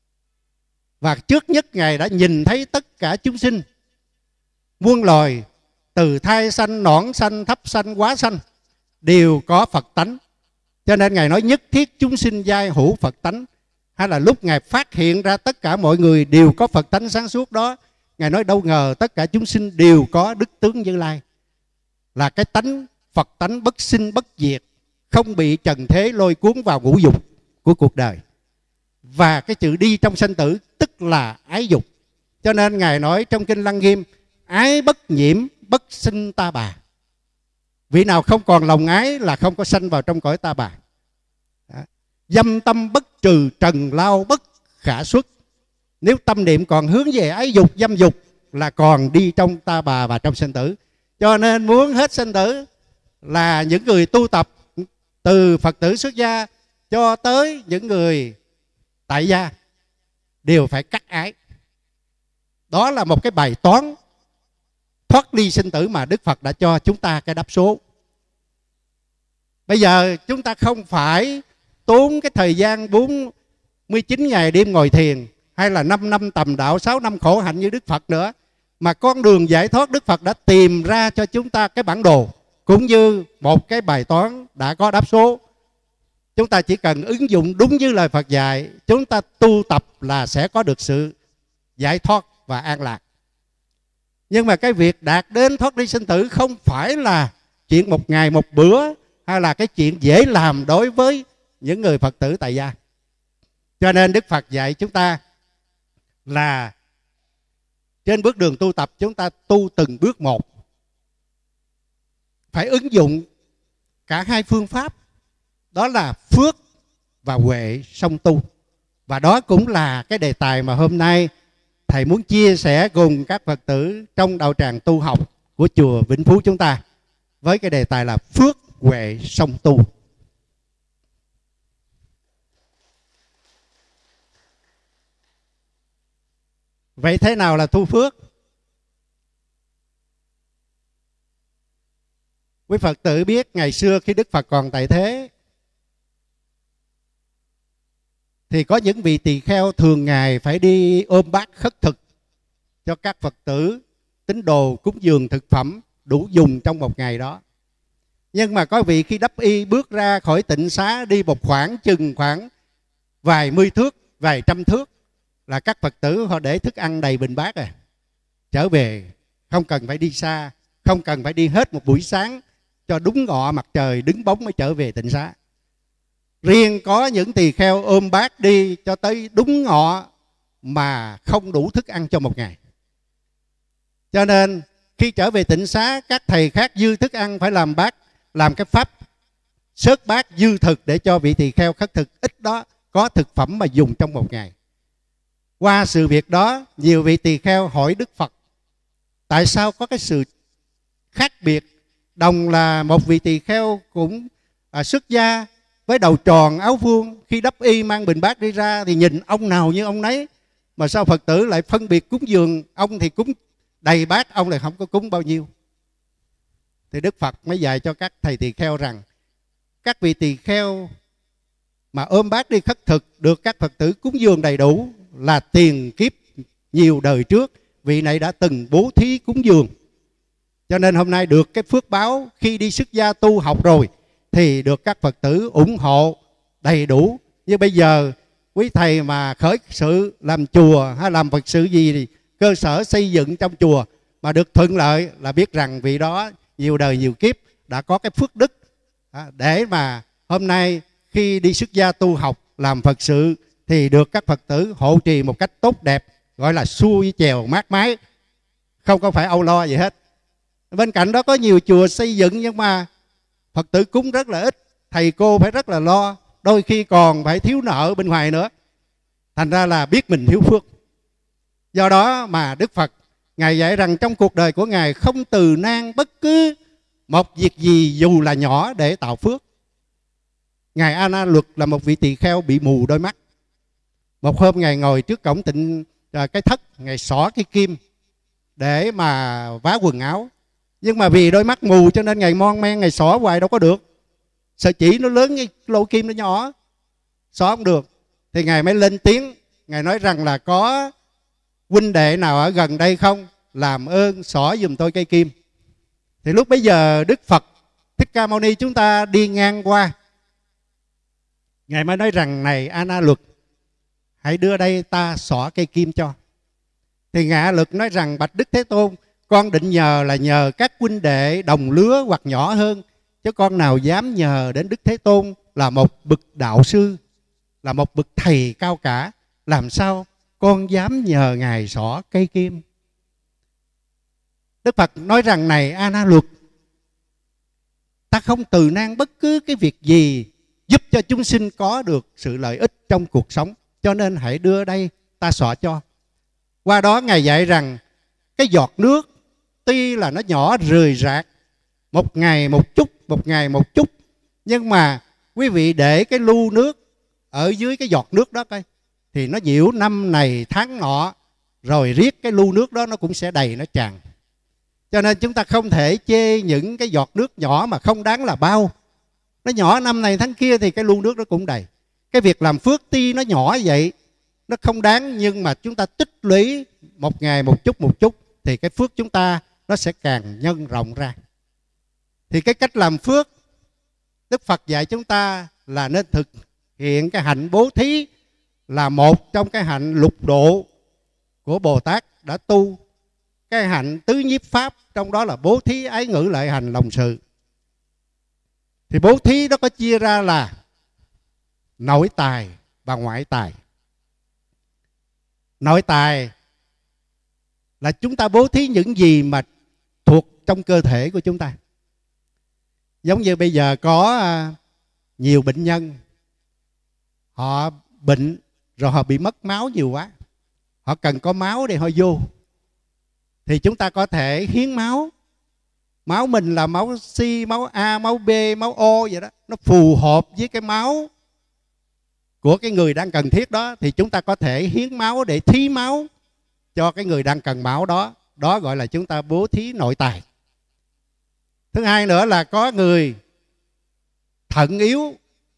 Và trước nhất Ngài đã nhìn thấy tất cả chúng sinh, muôn loài, từ thai sanh, nõn sanh, thấp sanh, quá sanh, đều có Phật tánh. Cho nên Ngài nói nhất thiết chúng sinh giai hữu Phật tánh. Hay là lúc Ngài phát hiện ra tất cả mọi người đều có Phật tánh sáng suốt đó, Ngài nói đâu ngờ tất cả chúng sinh đều có Đức Tướng Như Lai, là cái tánh Phật tánh bất sinh bất diệt, không bị trần thế lôi cuốn vào ngũ dục của cuộc đời. Và cái chữ đi trong sanh tử tức là ái dục. Cho nên Ngài nói trong Kinh Lăng Nghiêm, ái bất nhiễm bất sinh ta bà. Vị nào không còn lòng ái là không có sanh vào trong cõi ta bà. Đó. Dâm tâm bất trừ trần lao bất khả xuất. Nếu tâm niệm còn hướng về ái dục, dâm dục là còn đi trong ta bà và trong sanh tử. Cho nên muốn hết sanh tử là những người tu tập từ Phật tử xuất gia cho tới những người tại gia đều phải cắt ái. Đó là một cái bài toán thoát ly sinh tử mà Đức Phật đã cho chúng ta cái đáp số. Bây giờ chúng ta không phải tốn cái thời gian bốn mươi chín ngày đêm ngồi thiền, hay là năm năm tầm đạo, sáu năm khổ hạnh như Đức Phật nữa, mà con đường giải thoát Đức Phật đã tìm ra cho chúng ta cái bản đồ, cũng như một cái bài toán đã có đáp số. Chúng ta chỉ cần ứng dụng đúng như lời Phật dạy, chúng ta tu tập là sẽ có được sự giải thoát và an lạc. Nhưng mà cái việc đạt đến thoát ly sinh tử không phải là chuyện một ngày một bữa, hay là cái chuyện dễ làm đối với những người Phật tử tại gia. Cho nên Đức Phật dạy chúng ta là trên bước đường tu tập chúng ta tu từng bước một, phải ứng dụng cả hai phương pháp, đó là phước và huệ song tu. Và đó cũng là cái đề tài mà hôm nay Thầy muốn chia sẻ cùng các Phật tử trong đạo tràng tu học của chùa Vĩnh Phú chúng ta, với cái đề tài là phước huệ song tu. Vậy thế nào là tu phước? Quý Phật tử biết ngày xưa khi Đức Phật còn tại thế, thì có những vị tỳ kheo thường ngày phải đi ôm bát khất thực cho các Phật tử tín đồ cúng dường thực phẩm đủ dùng trong một ngày đó. Nhưng mà có vị khi đắp y bước ra khỏi tịnh xá, đi một khoảng chừng khoảng vài mươi thước, vài trăm thước, là các Phật tử họ để thức ăn đầy bình bát rồi, trở về không cần phải đi xa, không cần phải đi hết một buổi sáng cho đúng ngọ mặt trời đứng bóng mới trở về tịnh xá. Riêng có những tỳ kheo ôm bát đi cho tới đúng ngọ mà không đủ thức ăn cho một ngày. Cho nên khi trở về tịnh xá, các thầy khác dư thức ăn phải làm bát, làm cái pháp xớt bát dư thực để cho vị tỳ kheo khất thực ít đó có thực phẩm mà dùng trong một ngày. Qua sự việc đó, nhiều vị tỳ kheo hỏi Đức Phật tại sao có cái sự khác biệt. Đồng là một vị tỳ kheo cũng à, xuất gia với đầu tròn áo vuông, khi đắp y mang bình bát đi ra thì nhìn ông nào như ông nấy, mà sao Phật tử lại phân biệt cúng dường? Ông thì cúng đầy bát, ông lại không có cúng bao nhiêu. Thì Đức Phật mới dạy cho các thầy tỳ kheo rằng các vị tỳ kheo mà ôm bát đi khất thực được các Phật tử cúng dường đầy đủ là tiền kiếp nhiều đời trước vị này đã từng bố thí cúng dường. Cho nên hôm nay được cái phước báo khi đi xuất gia tu học rồi thì được các Phật tử ủng hộ đầy đủ. Như bây giờ quý thầy mà khởi sự làm chùa hay làm Phật sự gì thì cơ sở xây dựng trong chùa mà được thuận lợi là biết rằng vị đó nhiều đời nhiều kiếp đã có cái phước đức để mà hôm nay khi đi xuất gia tu học làm Phật sự thì được các Phật tử hộ trì một cách tốt đẹp, gọi là xuôi chèo mát mái, không có phải âu lo gì hết. Bên cạnh đó có nhiều chùa xây dựng nhưng mà Phật tử cúng rất là ít, thầy cô phải rất là lo, đôi khi còn phải thiếu nợ bên ngoài nữa. Thành ra là biết mình thiếu phước. Do đó mà Đức Phật Ngài dạy rằng trong cuộc đời của Ngài không từ nan bất cứ một việc gì dù là nhỏ để tạo phước. Ngài A Na Luật là một vị tỳ kheo bị mù đôi mắt. Một hôm Ngài ngồi trước cổng tịnh cái thất, Ngài xỏ cái kim để mà vá quần áo. Nhưng mà vì đôi mắt mù cho nên Ngài mon men, Ngài xỏ hoài đâu có được. Sợi chỉ nó lớn, cái lỗ kim nó nhỏ, xỏ không được. Thì Ngài mới lên tiếng, Ngài nói rằng là có huynh đệ nào ở gần đây không, làm ơn xỏ giùm tôi cây kim. Thì lúc bấy giờ Đức Phật Thích Ca Mâu Ni chúng ta đi ngang qua, Ngài mới nói rằng này A Na Luật, hãy đưa đây ta xỏ cây kim cho. Thì Ngài A Luật nói rằng bạch Đức Thế Tôn, con định nhờ là nhờ các huynh đệ đồng lứa hoặc nhỏ hơn, chứ con nào dám nhờ đến Đức Thế Tôn là một bậc đạo sư, là một bậc thầy cao cả, làm sao con dám nhờ Ngài xỏ cây kim. Đức Phật nói rằng này A Na Luật, ta không từ nan bất cứ cái việc gì giúp cho chúng sinh có được sự lợi ích trong cuộc sống, cho nên hãy đưa đây ta xỏ cho. Qua đó Ngài dạy rằng cái giọt nước tuy là nó nhỏ rời rạc, một ngày một chút, một ngày một chút, nhưng mà quý vị để cái lu nước ở dưới cái giọt nước đó coi, thì nó nhiễu năm này tháng nọ, rồi riết cái lu nước đó nó cũng sẽ đầy, nó tràn. Cho nên chúng ta không thể chê những cái giọt nước nhỏ mà không đáng là bao. Nó nhỏ năm này tháng kia thì cái lu nước nó cũng đầy. Cái việc làm phước tuy nó nhỏ vậy, nó không đáng, nhưng mà chúng ta tích lũy một ngày một chút một chút thì cái phước chúng ta nó sẽ càng nhân rộng ra. Thì cái cách làm phước Đức Phật dạy chúng ta là nên thực hiện cái hạnh bố thí, là một trong cái hạnh lục độ của Bồ Tát đã tu. Cái hạnh tứ nhiếp pháp, trong đó là bố thí, ái ngữ, lợi hành, lòng sự. Thì bố thí đó có chia ra là nội tài và ngoại tài. Nội tài là chúng ta bố thí những gì mà thuộc trong cơ thể của chúng ta. Giống như bây giờ có nhiều bệnh nhân, họ bệnh rồi họ bị mất máu nhiều quá, họ cần có máu để họ vô, thì chúng ta có thể hiến máu. Máu mình là máu C, máu A, máu B, máu O vậy đó, nó phù hợp với cái máu của cái người đang cần thiết đó, thì chúng ta có thể hiến máu để thí máu cho cái người đang cần máu đó. Đó gọi là chúng ta bố thí nội tài. Thứ hai nữa là có người thận yếu,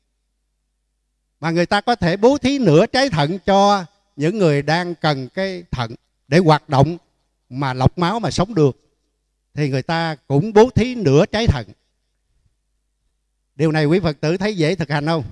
mà người ta có thể bố thí nửa trái thận cho những người đang cần cái thận để hoạt động mà lọc máu mà sống được, thì người ta cũng bố thí nửa trái thận. Điều này quý Phật tử thấy dễ thực hành không?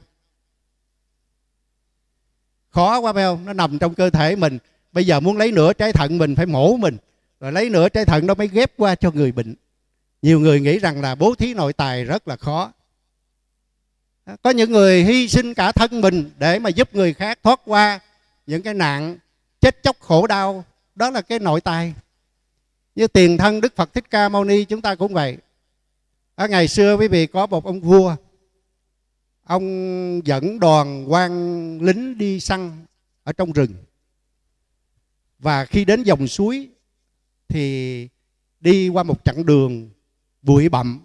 Khó quá phải không? Nó nằm trong cơ thể mình. Bây giờ muốn lấy nửa trái thận mình phải mổ mình, rồi lấy nửa trái thận đó mới ghép qua cho người bệnh. Nhiều người nghĩ rằng là bố thí nội tài rất là khó. Có những người hy sinh cả thân mình để mà giúp người khác thoát qua những cái nạn chết chóc khổ đau. Đó là cái nội tài. Như tiền thân Đức Phật Thích Ca Mâu Ni chúng ta cũng vậy. Ở ngày xưa quý vị có một ông vua, ông dẫn đoàn quan lính đi săn ở trong rừng. Và khi đến dòng suối thì đi qua một chặng đường bụi bặm,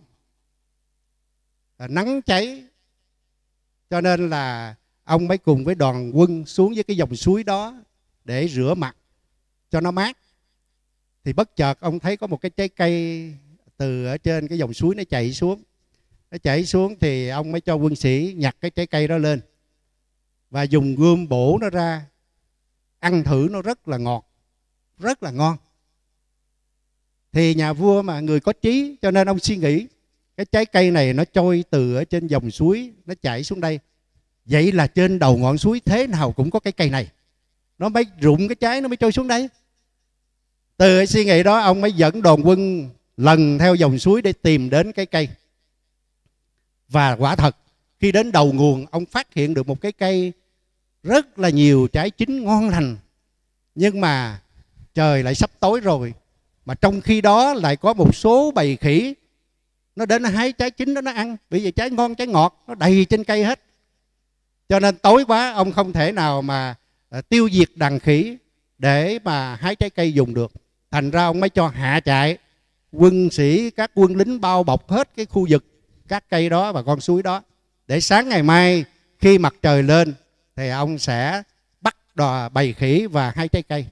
nắng cháy, cho nên là ông mới cùng với đoàn quân xuống với cái dòng suối đó để rửa mặt cho nó mát. Thì bất chợt ông thấy có một cái trái cây từ ở trên cái dòng suối nó chạy xuống. Nó chạy xuống thì ông mới cho quân sĩ nhặt cái trái cây đó lên và dùng gươm bổ nó ra. Ăn thử nó rất là ngọt, rất là ngon. Thì nhà vua mà người có trí, cho nên ông suy nghĩ cái trái cây này nó trôi từ ở trên dòng suối, nó chảy xuống đây. Vậy là trên đầu ngọn suối thế nào cũng có cái cây này. Nó mới rụng cái trái, nó mới trôi xuống đây. Từ cái suy nghĩ đó ông mới dẫn đoàn quân lần theo dòng suối để tìm đến cái cây. Và quả thật khi đến đầu nguồn, ông phát hiện được một cái cây rất là nhiều trái chín ngon lành. Nhưng mà trời lại sắp tối rồi, mà trong khi đó lại có một số bầy khỉ nó đến nó hái trái chín đó nó ăn, bởi vì trái ngon trái ngọt nó đầy trên cây hết. Cho nên tối quá ông không thể nào mà tiêu diệt đàn khỉ để mà hái trái cây dùng được. Thành ra ông mới cho hạ trại quân sĩ, các quân lính bao bọc hết cái khu vực các cây đó và con suối đó, để sáng ngày mai khi mặt trời lên thì ông sẽ bắt đò bầy khỉ và hái trái cây.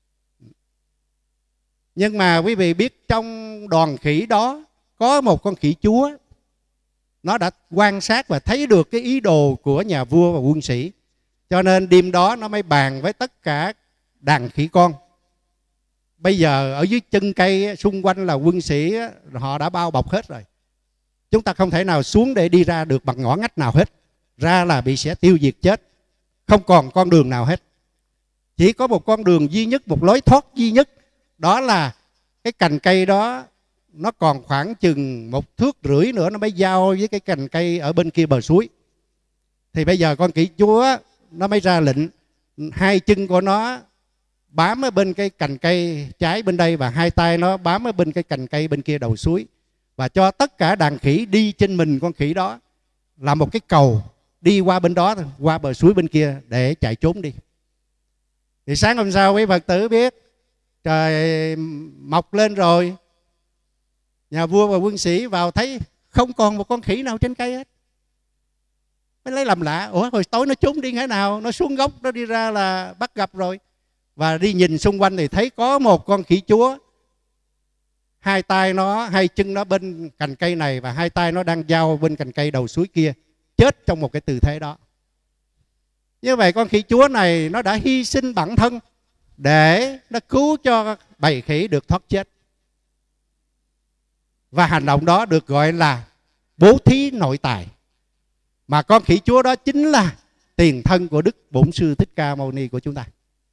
Nhưng mà quý vị biết trong đoàn khỉ đó có một con khỉ chúa. Nó đã quan sát và thấy được cái ý đồ của nhà vua và quân sĩ. Cho nên đêm đó nó mới bàn với tất cả đàn khỉ con. Bây giờ ở dưới chân cây xung quanh là quân sĩ, họ đã bao bọc hết rồi. Chúng ta không thể nào xuống để đi ra được bằng ngõ ngách nào hết. Ra là bị sẽ tiêu diệt chết. Không còn con đường nào hết. Chỉ có một con đường duy nhất, một lối thoát duy nhất. Đó là cái cành cây đó nó còn khoảng chừng một thước rưỡi nữa nó mới giao với cái cành cây ở bên kia bờ suối. Thì bây giờ con khỉ chúa nó mới ra lệnh, hai chân của nó bám ở bên cái cành cây trái bên đây và hai tay nó bám ở bên cái cành cây bên kia đầu suối, và cho tất cả đàn khỉ đi trên mình con khỉ đó là một cái cầu đi qua bên đó, qua bờ suối bên kia để chạy trốn đi. Thì sáng hôm sau quý Phật tử biết trời mọc lên rồi, nhà vua và quân sĩ vào thấy không còn một con khỉ nào trên cây hết. Mới lấy làm lạ, ủa hồi tối nó trốn đi thế nào, nó xuống gốc nó đi ra là bắt gặp rồi. Và đi nhìn xung quanh thì thấy có một con khỉ chúa, hai tay nó, hai chân nó bên cành cây này và hai tay nó đang giao bên cành cây đầu suối kia, chết trong một cái tư thế đó. Như vậy con khỉ chúa này nó đã hy sinh bản thân để nó cứu cho bầy khỉ được thoát chết. Và hành động đó được gọi là bố thí nội tài. Mà con khỉ chúa đó chính là tiền thân của Đức Bổn Sư Thích Ca Mâu Ni của chúng ta.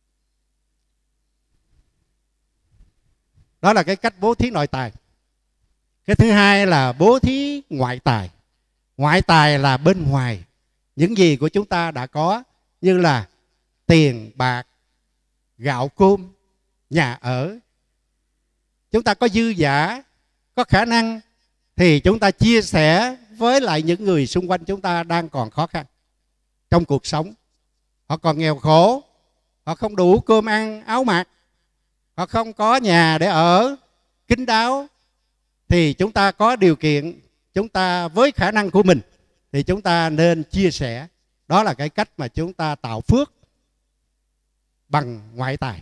Đó là cái cách bố thí nội tài. Cái thứ hai là bố thí ngoại tài. Ngoại tài là bên ngoài những gì của chúng ta đã có, như là tiền, bạc, gạo cơm, nhà ở. Chúng ta có dư giả, có khả năng thì chúng ta chia sẻ với lại những người xung quanh chúng ta đang còn khó khăn trong cuộc sống. Họ còn nghèo khổ, họ không đủ cơm ăn, áo mặc, họ không có nhà để ở kín đáo, thì chúng ta có điều kiện, chúng ta với khả năng của mình thì chúng ta nên chia sẻ. Đó là cái cách mà chúng ta tạo phước bằng ngoại tài.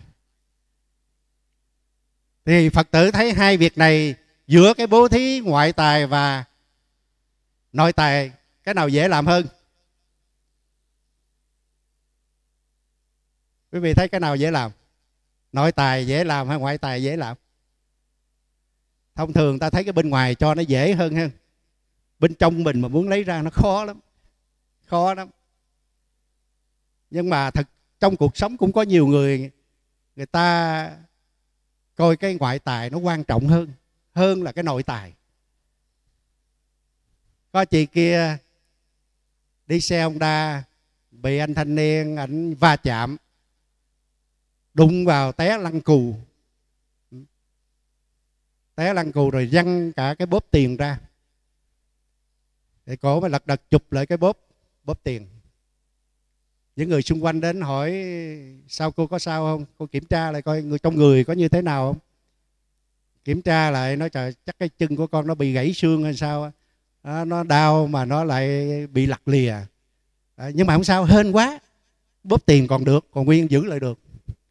Thì Phật tử thấy hai việc này, giữa cái bố thí ngoại tài và nội tài, cái nào dễ làm hơn? Quý vị thấy cái nào dễ làm? Nội tài dễ làm hay ngoại tài dễ làm? Thông thường ta thấy cái bên ngoài cho nó dễ hơn ha. Bên trong mình mà muốn lấy ra nó khó lắm. Khó lắm. Nhưng mà thật trong cuộc sống cũng có nhiều người, người ta coi cái ngoại tài nó quan trọng hơn, hơn là cái nội tài. Có chị kia đi xe Honda, bị anh thanh niên ảnh va chạm, đụng vào té lăn cù. Té lăn cù rồi văng cả cái bóp tiền ra. Thì cổ mới lật đật chụp lại cái bóp, bóp tiền. Những người xung quanh đến hỏi sao cô có sao không? Cô kiểm tra lại coi người trong người có như thế nào không? Kiểm tra lại nói trời chắc cái chân của con nó bị gãy xương hay sao á. Nó đau mà nó lại bị lặt lìa. À, nhưng mà không sao, hên quá, bóp tiền còn được, còn nguyên giữ lại được.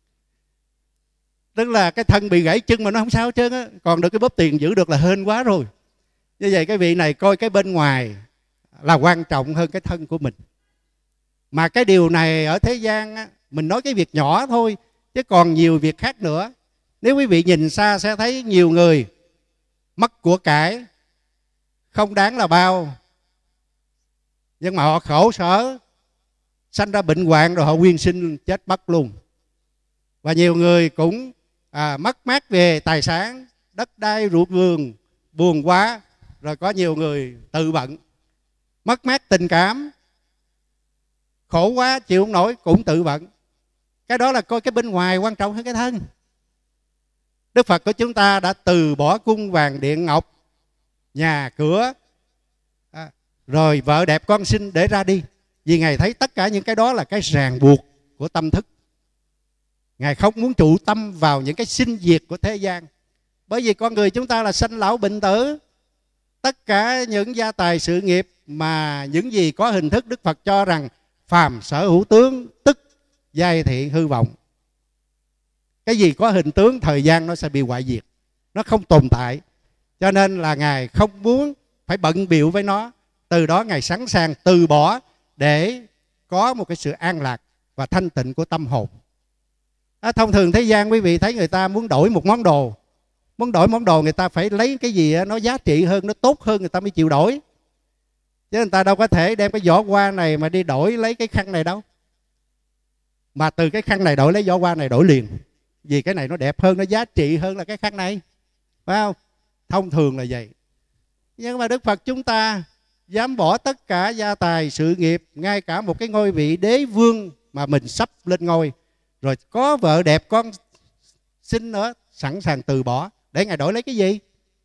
Tức là cái thân bị gãy chân mà nó không sao hết trơn á, còn được cái bóp tiền giữ được là hên quá rồi. Như vậy cái vị này coi cái bên ngoài là quan trọng hơn cái thân của mình. Mà cái điều này ở thế gian á, mình nói cái việc nhỏ thôi, chứ còn nhiều việc khác nữa. Nếu quý vị nhìn xa sẽ thấy nhiều người mất của cải không đáng là bao, nhưng mà họ khổ sở, sanh ra bệnh hoạn rồi họ quyên sinh chết mất luôn. Và nhiều người cũng à, mất mát về tài sản, đất đai, ruộng vườn, buồn quá, rồi có nhiều người tự bận. Mất mát tình cảm, khổ quá chịu không nổi cũng tự bận. Cái đó là coi cái bên ngoài quan trọng hơn cái thân. Đức Phật của chúng ta đã từ bỏ cung vàng điện ngọc, nhà cửa, à, rồi vợ đẹp con xinh để ra đi. Vì Ngài thấy tất cả những cái đó là cái ràng buộc của tâm thức. Ngài không muốn trụ tâm vào những cái sinh diệt của thế gian. Bởi vì con người chúng ta là sanh lão bệnh tử. Tất cả những gia tài sự nghiệp mà những gì có hình thức, Đức Phật cho rằng phàm sở hữu tướng, tức giai thị hư vọng. Cái gì có hình tướng, thời gian nó sẽ bị hoại diệt, nó không tồn tại. Cho nên là Ngài không muốn phải bận bịu với nó. Từ đó Ngài sẵn sàng từ bỏ để có một cái sự an lạc và thanh tịnh của tâm hồn. À, thông thường thế gian quý vị thấy người ta muốn đổi một món đồ, muốn đổi món đồ người ta phải lấy cái gì nó giá trị hơn, nó tốt hơn người ta mới chịu đổi. Chứ người ta đâu có thể đem cái giỏ hoa này mà đi đổi lấy cái khăn này đâu. Mà từ cái khăn này đổi lấy giỏ hoa này đổi liền. Vì cái này nó đẹp hơn, nó giá trị hơn là cái khăn này. Phải không? Thông thường là vậy. Nhưng mà Đức Phật chúng ta dám bỏ tất cả gia tài, sự nghiệp, ngay cả một cái ngôi vị đế vương mà mình sắp lên ngôi, rồi có vợ đẹp con xinh nữa, sẵn sàng từ bỏ. Để Ngài đổi lấy cái gì?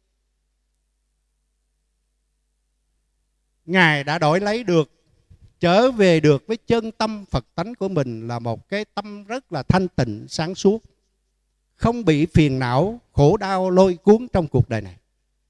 Ngài đã đổi lấy được, trở về được với chân tâm Phật tánh của mình là một cái tâm rất là thanh tịnh, sáng suốt, không bị phiền não, khổ đau lôi cuốn trong cuộc đời này.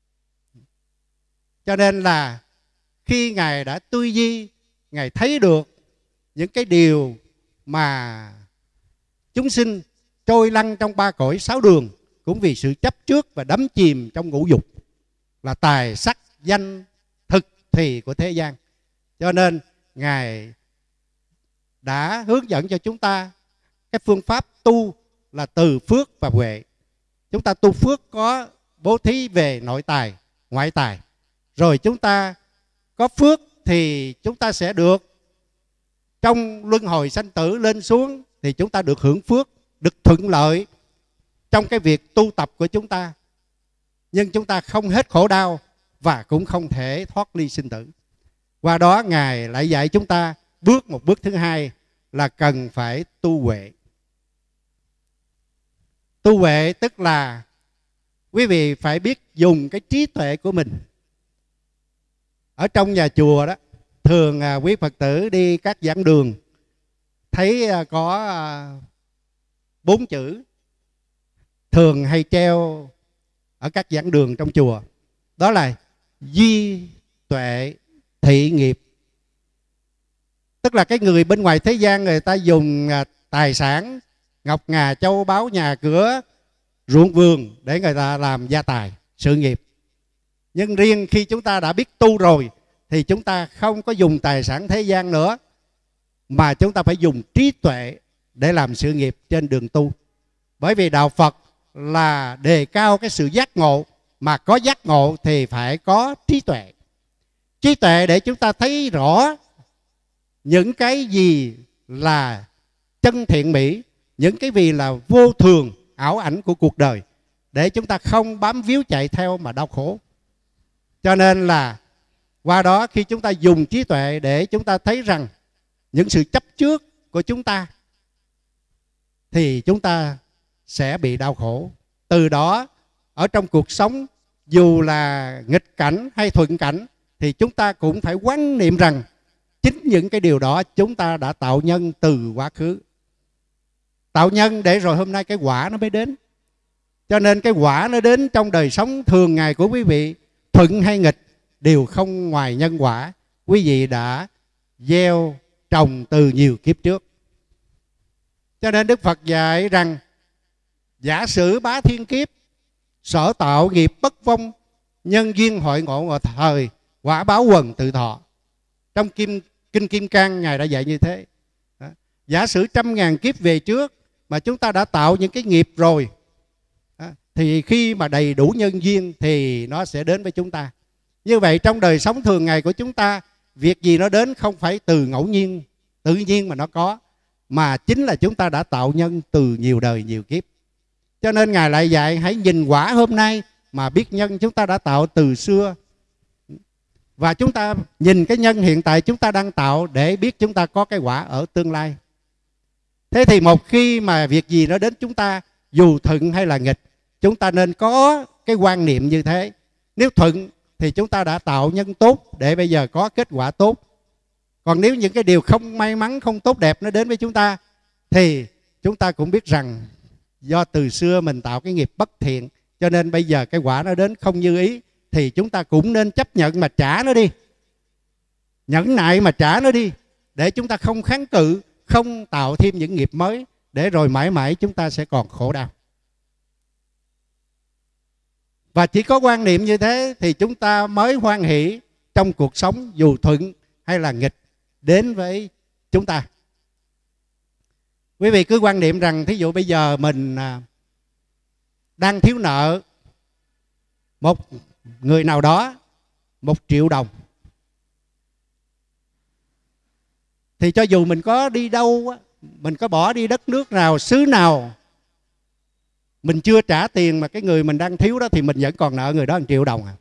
Cho nên là khi Ngài đã tư duy, Ngài thấy được những cái điều mà chúng sinh trôi lăn trong ba cõi sáu đường cũng vì sự chấp trước và đắm chìm trong ngũ dục, là tài sắc danh thực thì của thế gian. Cho nên Ngài đã hướng dẫn cho chúng ta cái phương pháp tu là từ phước và huệ. Chúng ta tu phước có bố thí về nội tài, ngoại tài. Rồi chúng ta có phước thì chúng ta sẽ được trong luân hồi sanh tử lên xuống, thì chúng ta được hưởng phước, được thuận lợi trong cái việc tu tập của chúng ta. Nhưng chúng ta không hết khổ đau và cũng không thể thoát ly sinh tử. Qua đó Ngài lại dạy chúng ta bước một bước thứ hai là cần phải tu huệ. Tu huệ tức là quý vị phải biết dùng cái trí tuệ của mình. Ở trong nhà chùa đó, thường quý Phật tử đi các giảng đường thấy có bốn chữ thường hay treo ở các giảng đường trong chùa. Đó là duy tuệ thị nghiệp. Tức là cái người bên ngoài thế gian người ta dùng tài sản, ngọc ngà châu báu, nhà cửa, ruộng vườn để người ta làm gia tài, sự nghiệp. Nhưng riêng khi chúng ta đã biết tu rồi thì chúng ta không có dùng tài sản thế gian nữa, mà chúng ta phải dùng trí tuệ để làm sự nghiệp trên đường tu. Bởi vì đạo Phật là đề cao cái sự giác ngộ, mà có giác ngộ thì phải có trí tuệ. Trí tuệ để chúng ta thấy rõ những cái gì là chân thiện mỹ, những cái gì là vô thường, ảo ảnh của cuộc đời, để chúng ta không bám víu chạy theo mà đau khổ. Cho nên là qua đó khi chúng ta dùng trí tuệ để chúng ta thấy rằng những sự chấp trước của chúng ta thì chúng ta sẽ bị đau khổ. Từ đó ở trong cuộc sống dù là nghịch cảnh hay thuận cảnh thì chúng ta cũng phải quán niệm rằng chính những cái điều đó chúng ta đã tạo nhân từ quá khứ. Tạo nhân để rồi hôm nay cái quả nó mới đến. Cho nên cái quả nó đến trong đời sống thường ngày của quý vị, thuận hay nghịch đều không ngoài nhân quả quý vị đã gieo trồng từ nhiều kiếp trước. Cho nên Đức Phật dạy rằng giả sử bá thiên kiếp, sở tạo nghiệp bất vong, nhân duyên hội ngộ ngọ thời, quả báo quần tự thọ. Trong Kim, Kinh Kim Cang Ngài đã dạy như thế. Đó. Giả sử trăm ngàn kiếp về trước mà chúng ta đã tạo những cái nghiệp rồi, đó, thì khi mà đầy đủ nhân duyên thì nó sẽ đến với chúng ta. Như vậy trong đời sống thường ngày của chúng ta, việc gì nó đến không phải từ ngẫu nhiên, tự nhiên mà nó có, mà chính là chúng ta đã tạo nhân từ nhiều đời nhiều kiếp. Cho nên Ngài lại dạy hãy nhìn quả hôm nay mà biết nhân chúng ta đã tạo từ xưa. Và chúng ta nhìn cái nhân hiện tại chúng ta đang tạo để biết chúng ta có cái quả ở tương lai. Thế thì một khi mà việc gì nó đến chúng ta, dù thuận hay là nghịch, chúng ta nên có cái quan niệm như thế. Nếu thuận thì chúng ta đã tạo nhân tốt để bây giờ có kết quả tốt. Còn nếu những cái điều không may mắn, không tốt đẹp nó đến với chúng ta, thì chúng ta cũng biết rằng do từ xưa mình tạo cái nghiệp bất thiện, cho nên bây giờ cái quả nó đến không như ý, thì chúng ta cũng nên chấp nhận mà trả nó đi. Nhẫn nại mà trả nó đi, để chúng ta không kháng cự, không tạo thêm những nghiệp mới, để rồi mãi mãi chúng ta sẽ còn khổ đau. Và chỉ có quan niệm như thế thì chúng ta mới hoan hỷ trong cuộc sống, dù thuận hay là nghịch đến với chúng ta. Quý vị cứ quan niệm rằng thí dụ bây giờ mình đang thiếu nợ một người nào đó một triệu đồng, thì cho dù mình có đi đâu, mình có bỏ đi đất nước nào, xứ nào, mình chưa trả tiền mà cái người mình đang thiếu đó, thì mình vẫn còn nợ người đó một triệu đồng à.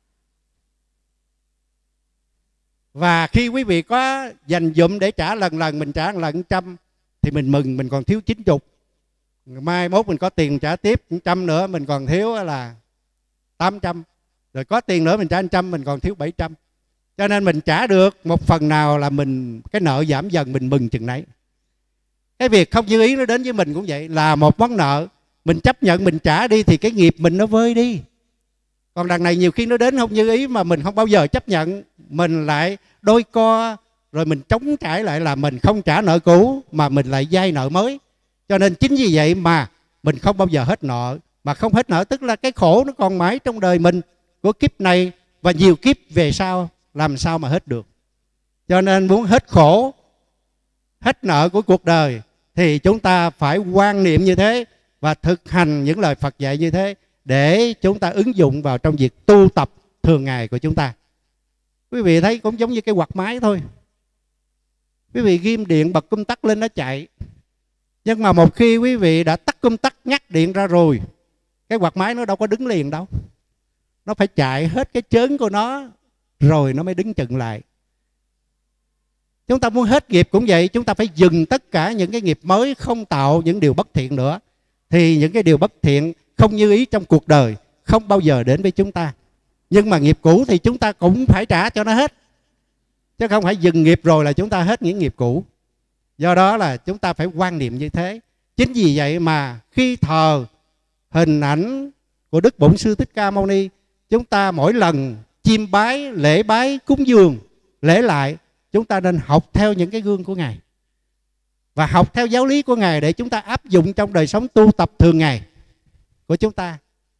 Và khi quý vị có dành dụm để trả lần lần, mình trả lần trăm, thì mình mừng mình còn thiếu chín mươi. Mai mốt mình có tiền trả tiếp trăm nữa, mình còn thiếu là tám trăm. Rồi có tiền nữa mình trả trăm, mình còn thiếu bảy trăm. Cho nên mình trả được một phần nào là mình cái nợ giảm dần, mình mừng chừng nấy. Cái việc không như ý nó đến với mình cũng vậy, là một món nợ, mình chấp nhận mình trả đi thì cái nghiệp mình nó vơi đi. Còn đằng này nhiều khi nó đến không như ý mà mình không bao giờ chấp nhận, mình lại đôi co, rồi mình chống trải lại là mình không trả nợ cũ mà mình lại vay nợ mới. Cho nên chính vì vậy mà mình không bao giờ hết nợ. Mà không hết nợ tức là cái khổ nó còn mãi trong đời mình, của kiếp này và nhiều kiếp về sau, làm sao mà hết được. Cho nên muốn hết khổ, hết nợ của cuộc đời thì chúng ta phải quan niệm như thế và thực hành những lời Phật dạy như thế, để chúng ta ứng dụng vào trong việc tu tập thường ngày của chúng ta. Quý vị thấy cũng giống như cái quạt máy thôi. Quý vị ghim điện bật công tắc lên nó chạy. Nhưng mà một khi quý vị đã tắt công tắc, ngắt điện ra rồi, cái quạt máy nó đâu có đứng liền đâu. Nó phải chạy hết cái chớn của nó rồi nó mới đứng chừng lại. Chúng ta muốn hết nghiệp cũng vậy, chúng ta phải dừng tất cả những cái nghiệp mới, không tạo những điều bất thiện nữa. Thì những cái điều bất thiện không như ý trong cuộc đời không bao giờ đến với chúng ta. Nhưng mà nghiệp cũ thì chúng ta cũng phải trả cho nó hết, chứ không phải dừng nghiệp rồi là chúng ta hết những nghiệp cũ. Do đó là chúng ta phải quan niệm như thế. Chính vì vậy mà khi thờ hình ảnh của Đức Bổn Sư Thích Ca Mâu Ni, chúng ta mỗi lần chiêm bái, lễ bái, cúng dường, lễ lại, chúng ta nên học theo những cái gương của Ngài và học theo giáo lý của Ngài để chúng ta áp dụng trong đời sống tu tập thường ngày của chúng ta.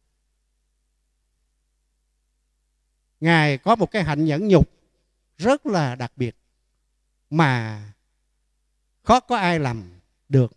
Ngài có một cái hạnh nhẫn nhục rất là đặc biệt mà khó có ai làm được.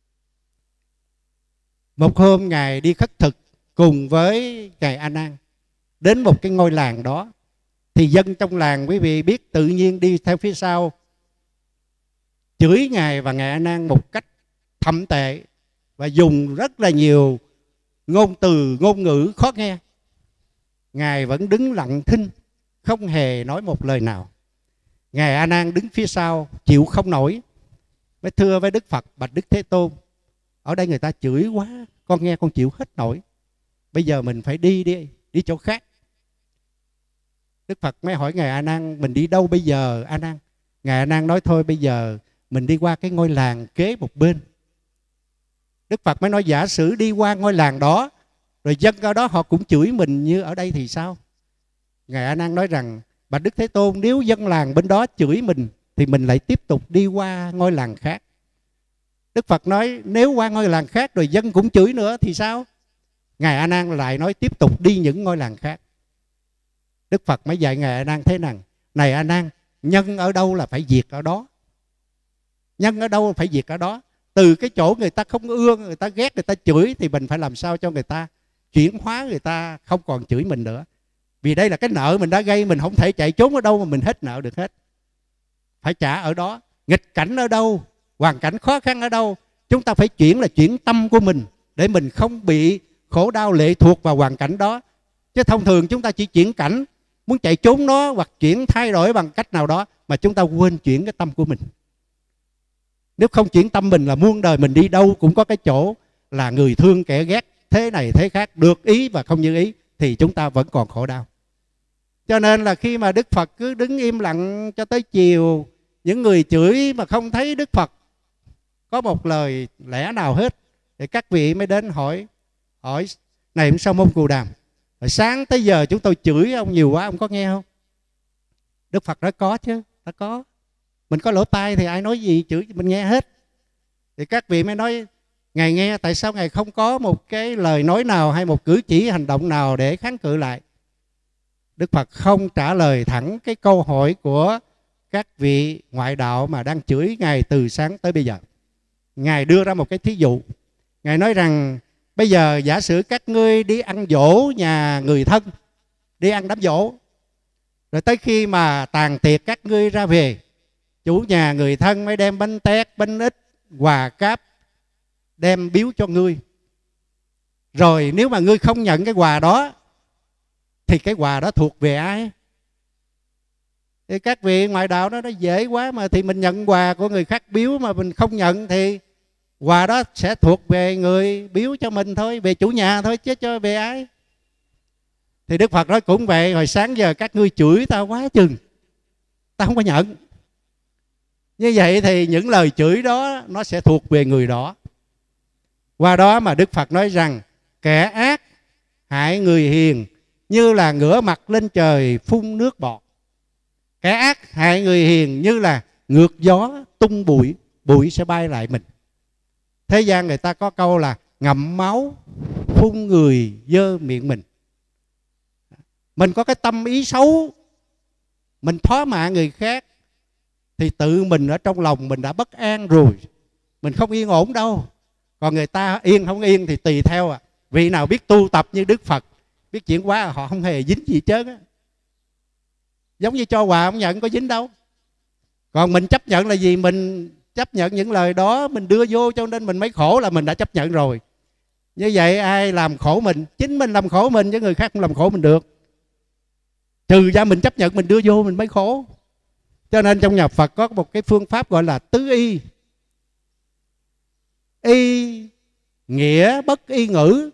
Một hôm Ngài đi khất thực cùng với Ngài A Nan đến một cái ngôi làng đó, thì dân trong làng, quý vị biết, tự nhiên đi theo phía sau chửi Ngài và Ngài A Nan một cách thậm tệ và dùng rất là nhiều ngôn từ, ngôn ngữ khó nghe. Ngài vẫn đứng lặng thinh, không hề nói một lời nào. Ngài A Nan đứng phía sau chịu không nổi, mới thưa với Đức Phật: bạch Đức Thế Tôn, ở đây người ta chửi quá, con nghe con chịu hết nổi, bây giờ mình phải đi đi đi chỗ khác. Đức Phật mới hỏi Ngài A Nan: mình đi đâu bây giờ A Nan? Ngài A Nan nói: thôi bây giờ mình đi qua cái ngôi làng kế một bên. Đức Phật mới nói: giả sử đi qua ngôi làng đó rồi dân ở đó họ cũng chửi mình như ở đây thì sao? Ngài A Nan nói rằng: bạch Đức Thế Tôn, nếu dân làng bên đó chửi mình thì mình lại tiếp tục đi qua ngôi làng khác. Đức Phật nói: nếu qua ngôi làng khác rồi dân cũng chửi nữa thì sao? Ngài A Nan lại nói: tiếp tục đi những ngôi làng khác. Đức Phật mới dạy Ngài A Nan thế này: này A Nan, nhân ở đâu là phải diệt ở đó. Nhân ở đâu phải diệt ở đó. Từ cái chỗ người ta không ưa, người ta ghét, người ta chửi, thì mình phải làm sao cho người ta chuyển hóa, người ta không còn chửi mình nữa. Vì đây là cái nợ mình đã gây, mình không thể chạy trốn ở đâu mà mình hết nợ được hết. Phải trả ở đó. Nghịch cảnh ở đâu, hoàn cảnh khó khăn ở đâu, chúng ta phải chuyển là chuyển tâm của mình để mình không bị khổ đau lệ thuộc vào hoàn cảnh đó. Chứ thông thường chúng ta chỉ chuyển cảnh, muốn chạy trốn nó hoặc chuyển thay đổi bằng cách nào đó, mà chúng ta quên chuyển cái tâm của mình. Nếu không chuyển tâm mình là muôn đời mình đi đâu cũng có cái chỗ là người thương kẻ ghét, thế này thế khác, được ý và không như ý, thì chúng ta vẫn còn khổ đau. Cho nên là khi mà Đức Phật cứ đứng im lặng cho tới chiều, những người chửi mà không thấy Đức Phật có một lời lẽ nào hết, thì các vị mới đến hỏi, hỏi này ông Sa Môn Cù Đàm, sáng tới giờ chúng tôi chửi ông nhiều quá, ông có nghe không? Đức Phật nói có chứ, ta có. Mình có lỗ tai thì ai nói gì chửi mình nghe hết. Thì các vị mới nói, Ngài nghe tại sao Ngài không có một cái lời nói nào hay một cử chỉ hành động nào để kháng cự lại? Đức Phật không trả lời thẳng cái câu hỏi của các vị ngoại đạo mà đang chửi Ngài từ sáng tới bây giờ. Ngài đưa ra một cái thí dụ. Ngài nói rằng bây giờ giả sử các ngươi đi ăn giỗ nhà người thân, đi ăn đám giỗ, rồi tới khi mà tàn tiệc các ngươi ra về, chủ nhà người thân mới đem bánh tét, bánh ít, quà cáp đem biếu cho ngươi. Rồi nếu mà ngươi không nhận cái quà đó thì cái quà đó thuộc về ai? Thì các vị ngoại đạo đó nó dễ quá mà, thì mình nhận quà của người khác biếu mà mình không nhận thì quà đó sẽ thuộc về người biếu cho mình thôi, về chủ nhà thôi, chứ cho về ai? Thì Đức Phật nói cũng vậy, hồi sáng giờ các ngươi chửi tao quá chừng, tao không có nhận. Như vậy thì những lời chửi đó nó sẽ thuộc về người đó. Qua đó mà Đức Phật nói rằng kẻ ác hại người hiền như là ngửa mặt lên trời phun nước bọt. Kẻ ác hại người hiền như là ngược gió tung bụi, bụi sẽ bay lại mình. Thế gian người ta có câu là ngậm máu phun người dơ miệng mình. Mình có cái tâm ý xấu, mình thó mạ người khác, thì tự mình ở trong lòng mình đã bất an rồi, mình không yên ổn đâu. Còn người ta yên không yên thì tùy theo à. Vị nào biết tu tập như Đức Phật, biết chuyển hóa, họ không hề dính gì trơn á. Giống như cho quà không nhận có dính đâu. Còn mình chấp nhận là gì? Mình chấp nhận những lời đó mình đưa vô, cho nên mình mới khổ, là mình đã chấp nhận rồi. Như vậy ai làm khổ mình? Chính mình làm khổ mình, chứ người khác không làm khổ mình được. Trừ ra mình chấp nhận mình đưa vô mình mới khổ. Cho nên trong nhà Phật có một cái phương pháp gọi là tứ y. Y nghĩa bất y ngữ.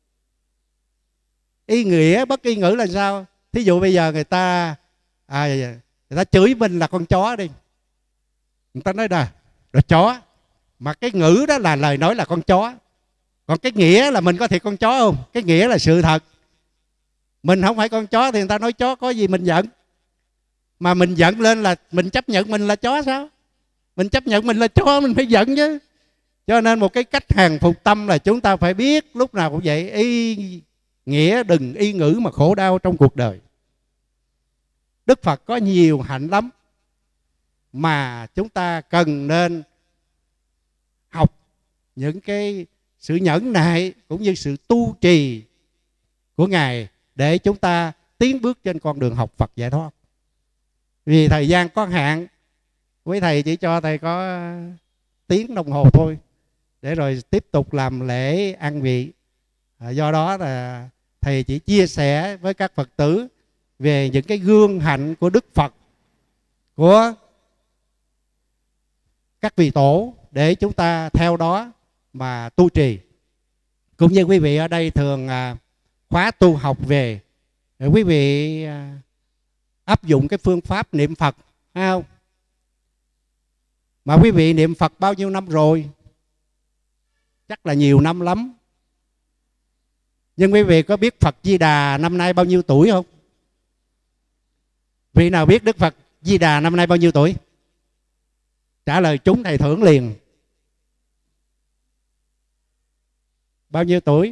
Y nghĩa bất y ngữ là sao? Thí dụ bây giờ người ta à, người ta chửi mình là con chó đi, người ta nói là là chó, mà cái ngữ đó là lời nói là con chó. Còn cái nghĩa là mình có thiệt con chó không? Cái nghĩa là sự thật. Mình không phải con chó thì người ta nói chó, có gì mình giận. Mà mình giận lên là mình chấp nhận mình là chó sao? Mình chấp nhận mình là chó mình phải giận chứ. Cho nên một cái cách hàng phục tâm là chúng ta phải biết lúc nào cũng vậy, y nghĩa đừng y ngữ mà khổ đau trong cuộc đời. Đức Phật có nhiều hạnh lắm mà chúng ta cần nên học những cái sự nhẫn nại cũng như sự tu trì của Ngài để chúng ta tiến bước trên con đường học Phật giải thoát. Vì thời gian có hạn, quý thầy chỉ cho thầy có tiếng đồng hồ thôi, để rồi tiếp tục làm lễ ăn vị. À, do đó là thầy chỉ chia sẻ với các Phật tử về những cái gương hạnh của Đức Phật, của các vị tổ, để chúng ta theo đó mà tu trì. Cũng như quý vị ở đây thường à, khóa tu học về, quý vị à, áp dụng cái phương pháp niệm Phật, phải không? Mà quý vị niệm Phật bao nhiêu năm rồi? Chắc là nhiều năm lắm. Nhưng quý vị có biết Phật Di Đà năm nay bao nhiêu tuổi không? Vị nào biết Đức Phật Di Đà năm nay bao nhiêu tuổi? Trả lời trúng thầy thưởng liền. Bao nhiêu tuổi?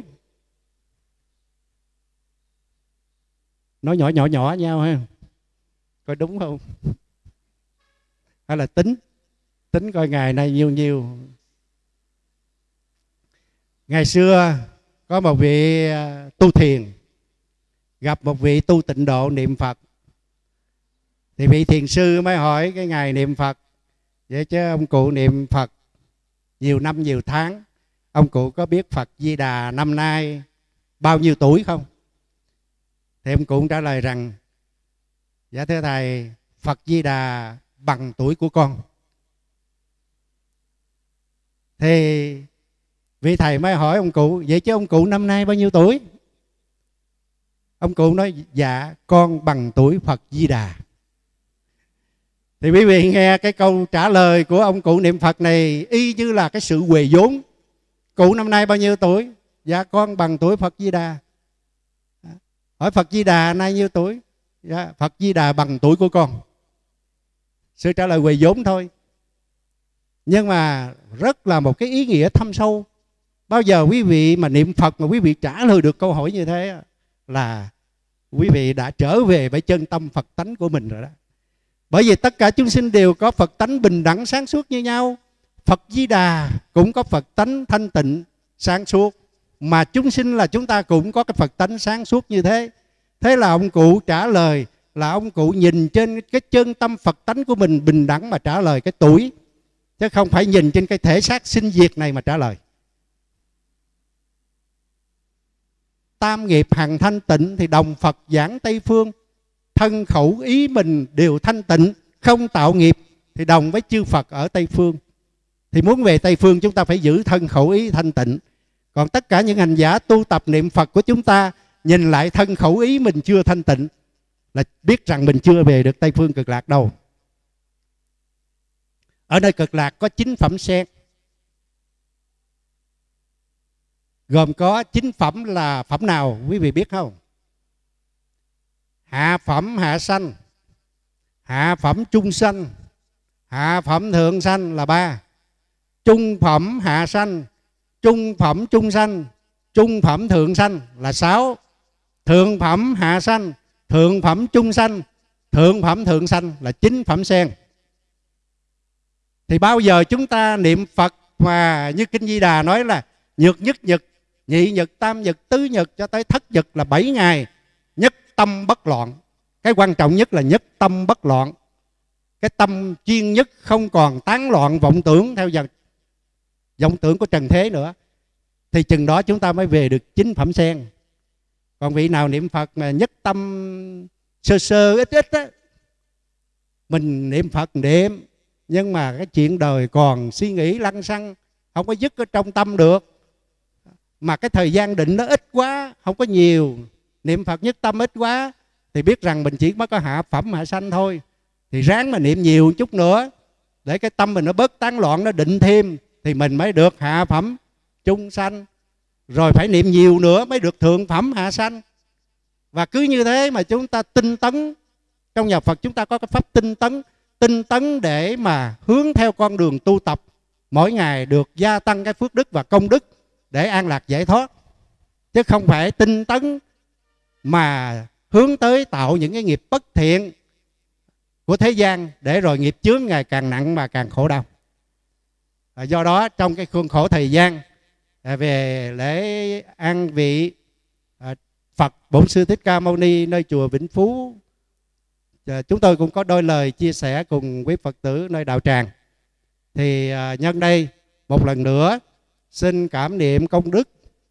Nói nhỏ nhỏ nhỏ nhau ha. Coi đúng không? Hay là tính Tính coi ngày nay nhiêu nhiêu. Ngày xưa có một vị tu thiền gặp một vị tu tịnh độ niệm Phật. Thì vị thiền sư mới hỏi cái ngày niệm Phật: vậy chứ ông cụ niệm Phật nhiều năm nhiều tháng, ông cụ có biết Phật Di Đà năm nay bao nhiêu tuổi không? Thì ông cụ trả lời rằng: dạ thưa thầy, Phật Di Đà bằng tuổi của con. Thì vị thầy mới hỏi ông cụ: vậy chứ ông cụ năm nay bao nhiêu tuổi? Ông cụ nói: dạ con bằng tuổi Phật Di Đà. Thì quý vị nghe cái câu trả lời của ông cụ niệm Phật này y như là cái sự huề vốn. Cụ năm nay bao nhiêu tuổi? Dạ con bằng tuổi Phật Di Đà. Hỏi Phật Di Đà nay nhiêu tuổi? Dạ Phật Di Đà bằng tuổi của con. Sự trả lời huề vốn thôi, nhưng mà rất là một cái ý nghĩa thâm sâu. Bao giờ quý vị mà niệm Phật mà quý vị trả lời được câu hỏi như thế là quý vị đã trở về với chân tâm Phật tánh của mình rồi đó. Bởi vì tất cả chúng sinh đều có Phật tánh bình đẳng sáng suốt như nhau. Phật Di Đà cũng có Phật tánh thanh tịnh sáng suốt, mà chúng sinh là chúng ta cũng có cái Phật tánh sáng suốt như thế. Thế là ông cụ trả lời là ông cụ nhìn trên cái chân tâm Phật tánh của mình bình đẳng mà trả lời cái tuổi, chứ không phải nhìn trên cái thể xác sinh diệt này mà trả lời. Tam nghiệp hằng thanh tịnh thì đồng Phật giảng Tây Phương. Thân khẩu ý mình đều thanh tịnh, không tạo nghiệp thì đồng với chư Phật ở Tây Phương. Thì muốn về Tây Phương chúng ta phải giữ thân khẩu ý thanh tịnh. Còn tất cả những hành giả tu tập niệm Phật của chúng ta nhìn lại thân khẩu ý mình chưa thanh tịnh là biết rằng mình chưa về được Tây Phương Cực Lạc đâu. Ở nơi Cực Lạc có chín phẩm sen, gồm có chín phẩm là phẩm nào quý vị biết không? Hạ phẩm hạ sanh, hạ phẩm trung sanh, hạ phẩm thượng sanh là ba, trung phẩm hạ sanh, trung phẩm trung sanh, trung phẩm thượng sanh là sáu, thượng phẩm hạ sanh, thượng phẩm trung sanh, thượng phẩm thượng sanh là chín phẩm sen. Thì bao giờ chúng ta niệm Phật mà như Kinh Di Đà nói là nhược nhất nhật, nhị nhật, tam nhật, tứ nhật cho tới thất nhật là bảy ngày, nhất tâm bất loạn. Cái quan trọng nhất là nhất tâm bất loạn. Cái tâm chuyên nhất không còn tán loạn vọng tưởng theo dòng vọng tưởng của trần thế nữa. Thì chừng đó chúng ta mới về được chín phẩm sen. Còn vị nào niệm Phật mà nhất tâm sơ sơ ít ít á, mình niệm Phật niệm nhưng mà cái chuyện đời còn suy nghĩ lăng xăng, không có dứt ở trong tâm được. Mà cái thời gian định nó ít quá, không có nhiều, niệm Phật nhất tâm ít quá, thì biết rằng mình chỉ mới có hạ phẩm hạ sanh thôi. Thì ráng mà niệm nhiều chút nữa để cái tâm mình nó bớt tán loạn, nó định thêm, thì mình mới được hạ phẩm trung sanh. Rồi phải niệm nhiều nữa mới được thượng phẩm hạ sanh. Và cứ như thế mà chúng ta tinh tấn. Trong nhà Phật chúng ta có cái pháp tinh tấn. Tinh tấn để mà hướng theo con đường tu tập, mỗi ngày được gia tăng cái phước đức và công đức để an lạc giải thoát. Chứ không phải tinh tấn mà hướng tới tạo những cái nghiệp bất thiện của thế gian, để rồi nghiệp chướng ngày càng nặng mà càng khổ đau. Do đó trong cái khuôn khổ thời gian về lễ an vị Phật Bổn Sư Thích Ca Mâu Ni nơi chùa Vĩnh Phú, chúng tôi cũng có đôi lời chia sẻ cùng quý Phật tử nơi đạo tràng. Thì nhân đây một lần nữa xin cảm niệm công đức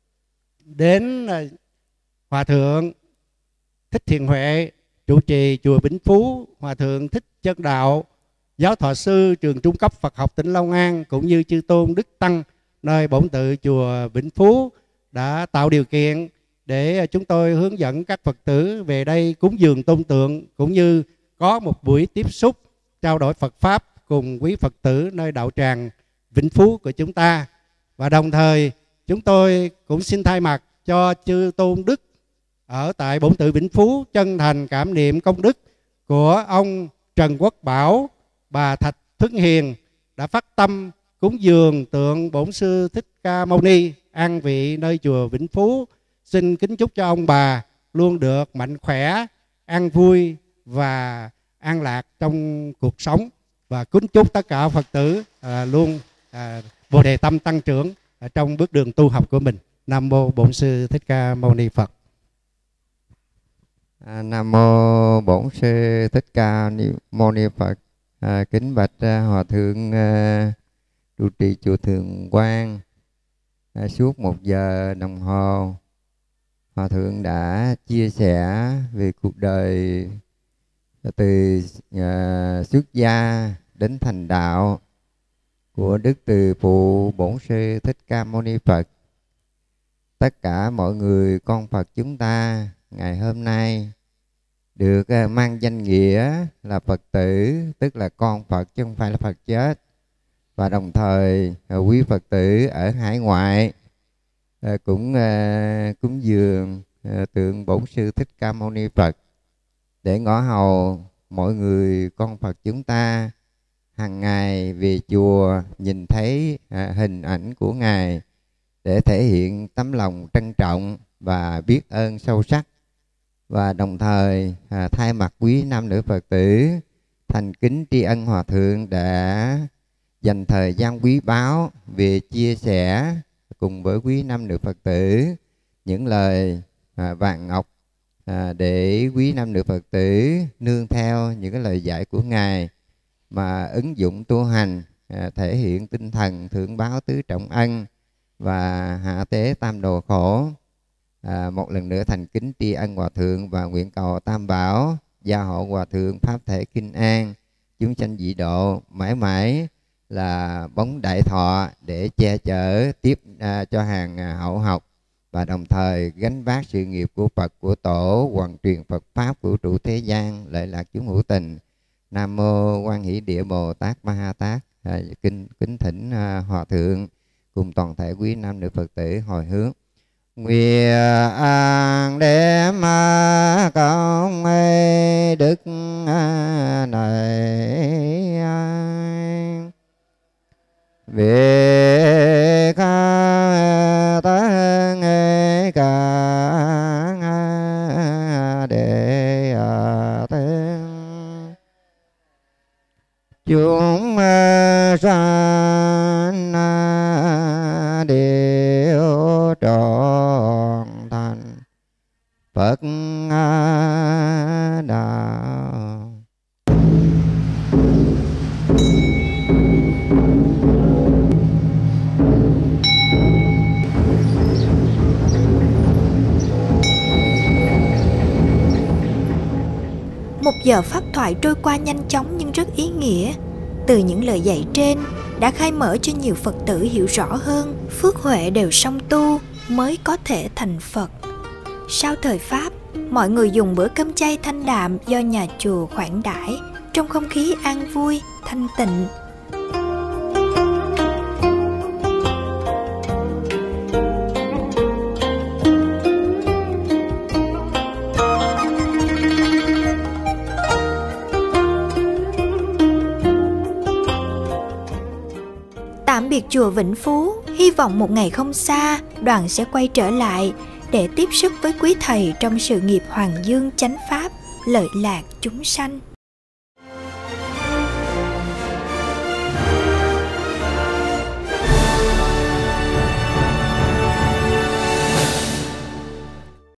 đến Hòa Thượng Thích Thiện Huệ, trụ trì chùa Vĩnh Phú, Hòa Thượng Thích Chân Đạo, Giáo thọ sư trường trung cấp Phật học tỉnh Long An, cũng như chư tôn Đức Tăng nơi bổn tự chùa Vĩnh Phú đã tạo điều kiện để chúng tôi hướng dẫn các Phật tử về đây cúng dường tôn tượng, cũng như có một buổi tiếp xúc trao đổi Phật Pháp cùng quý Phật tử nơi đạo tràng Vĩnh Phú của chúng ta. Và đồng thời chúng tôi cũng xin thay mặt cho chư tôn Đức ở tại bổn tự Vĩnh Phú chân thành cảm niệm công đức của ông Trần Quốc Bảo, bà Thạch Thuấn Hiền đã phát tâm cúng dường tượng Bổn Sư Thích Ca Mâu Ni an vị nơi chùa Vĩnh Phú. Xin kính chúc cho ông bà luôn được mạnh khỏe, an vui và an lạc trong cuộc sống. Và kính chúc tất cả Phật tử à, luôn à, bồ đề tâm tăng trưởng à, trong bước đường tu học của mình. Nam mô Bổn Sư Thích Ca Mâu Ni Phật. À, Nam mô Bổn Sư Thích Ca Mâu Ni Phật. À, kính bạch à, Hòa Thượng à, trụ trì chùa Thượng Quang, À, suốt một giờ đồng hồ, Hòa Thượng đã chia sẻ về cuộc đời từ à, xuất gia đến thành đạo của Đức Từ Phụ Bổn Sư Thích Ca Mâu Ni Phật. Tất cả mọi người con Phật chúng ta ngày hôm nay được à, mang danh nghĩa là Phật tử, tức là con Phật chứ không phải là Phật chết. Và đồng thời à, quý Phật tử ở hải ngoại à, cũng à, cúng dường à, tượng Bổn Sư Thích Ca Mâu Ni Phật để ngõ hầu mọi người con Phật chúng ta hàng ngày về chùa nhìn thấy à, hình ảnh của Ngài để thể hiện tấm lòng trân trọng và biết ơn sâu sắc. Và đồng thời à, thay mặt quý nam nữ Phật tử thành kính tri ân Hòa Thượng đã dành thời gian quý báu về chia sẻ cùng với quý nam nữ Phật tử những lời à, vạn ngọc à, để quý nam nữ Phật tử nương theo những cái lời dạy của Ngài mà ứng dụng tu hành, à, thể hiện tinh thần thượng báo tứ trọng ân và hạ tế tam đồ khổ. À, một lần nữa thành kính tri ân Hòa Thượng và nguyện cầu Tam Bảo gia hộ Hòa Thượng pháp thể kinh an, chúng sanh dị độ mãi mãi là bóng đại thọ để che chở tiếp à, cho hàng à, hậu học, và đồng thời gánh vác sự nghiệp của Phật của Tổ, hoàn truyền Phật pháp của trụ thế gian, lợi lạc chúng hữu tình. Nam mô Quan Hỷ Địa Bồ Tát Ma Ha Tát. À, kính kính thỉnh à, Hòa Thượng cùng toàn thể quý nam nữ Phật tử hồi hướng. Nguyện đem công đức này về các tăng cả đệ tử chúng sanh đều trọn thành Phật đạo. Một giờ pháp thoại trôi qua nhanh chóng nhưng rất ý nghĩa. Từ những lời dạy trên đã khai mở cho nhiều Phật tử hiểu rõ hơn phước huệ đều song tu mới có thể thành Phật. Sau thời Pháp, mọi người dùng bữa cơm chay thanh đạm do nhà chùa khoản đãi trong không khí an vui, thanh tịnh. Tạm biệt chùa Vĩnh Phú, hy vọng một ngày không xa, đoàn sẽ quay trở lại để tiếp sức với quý thầy trong sự nghiệp Hoàng Dương chánh pháp, lợi lạc chúng sanh.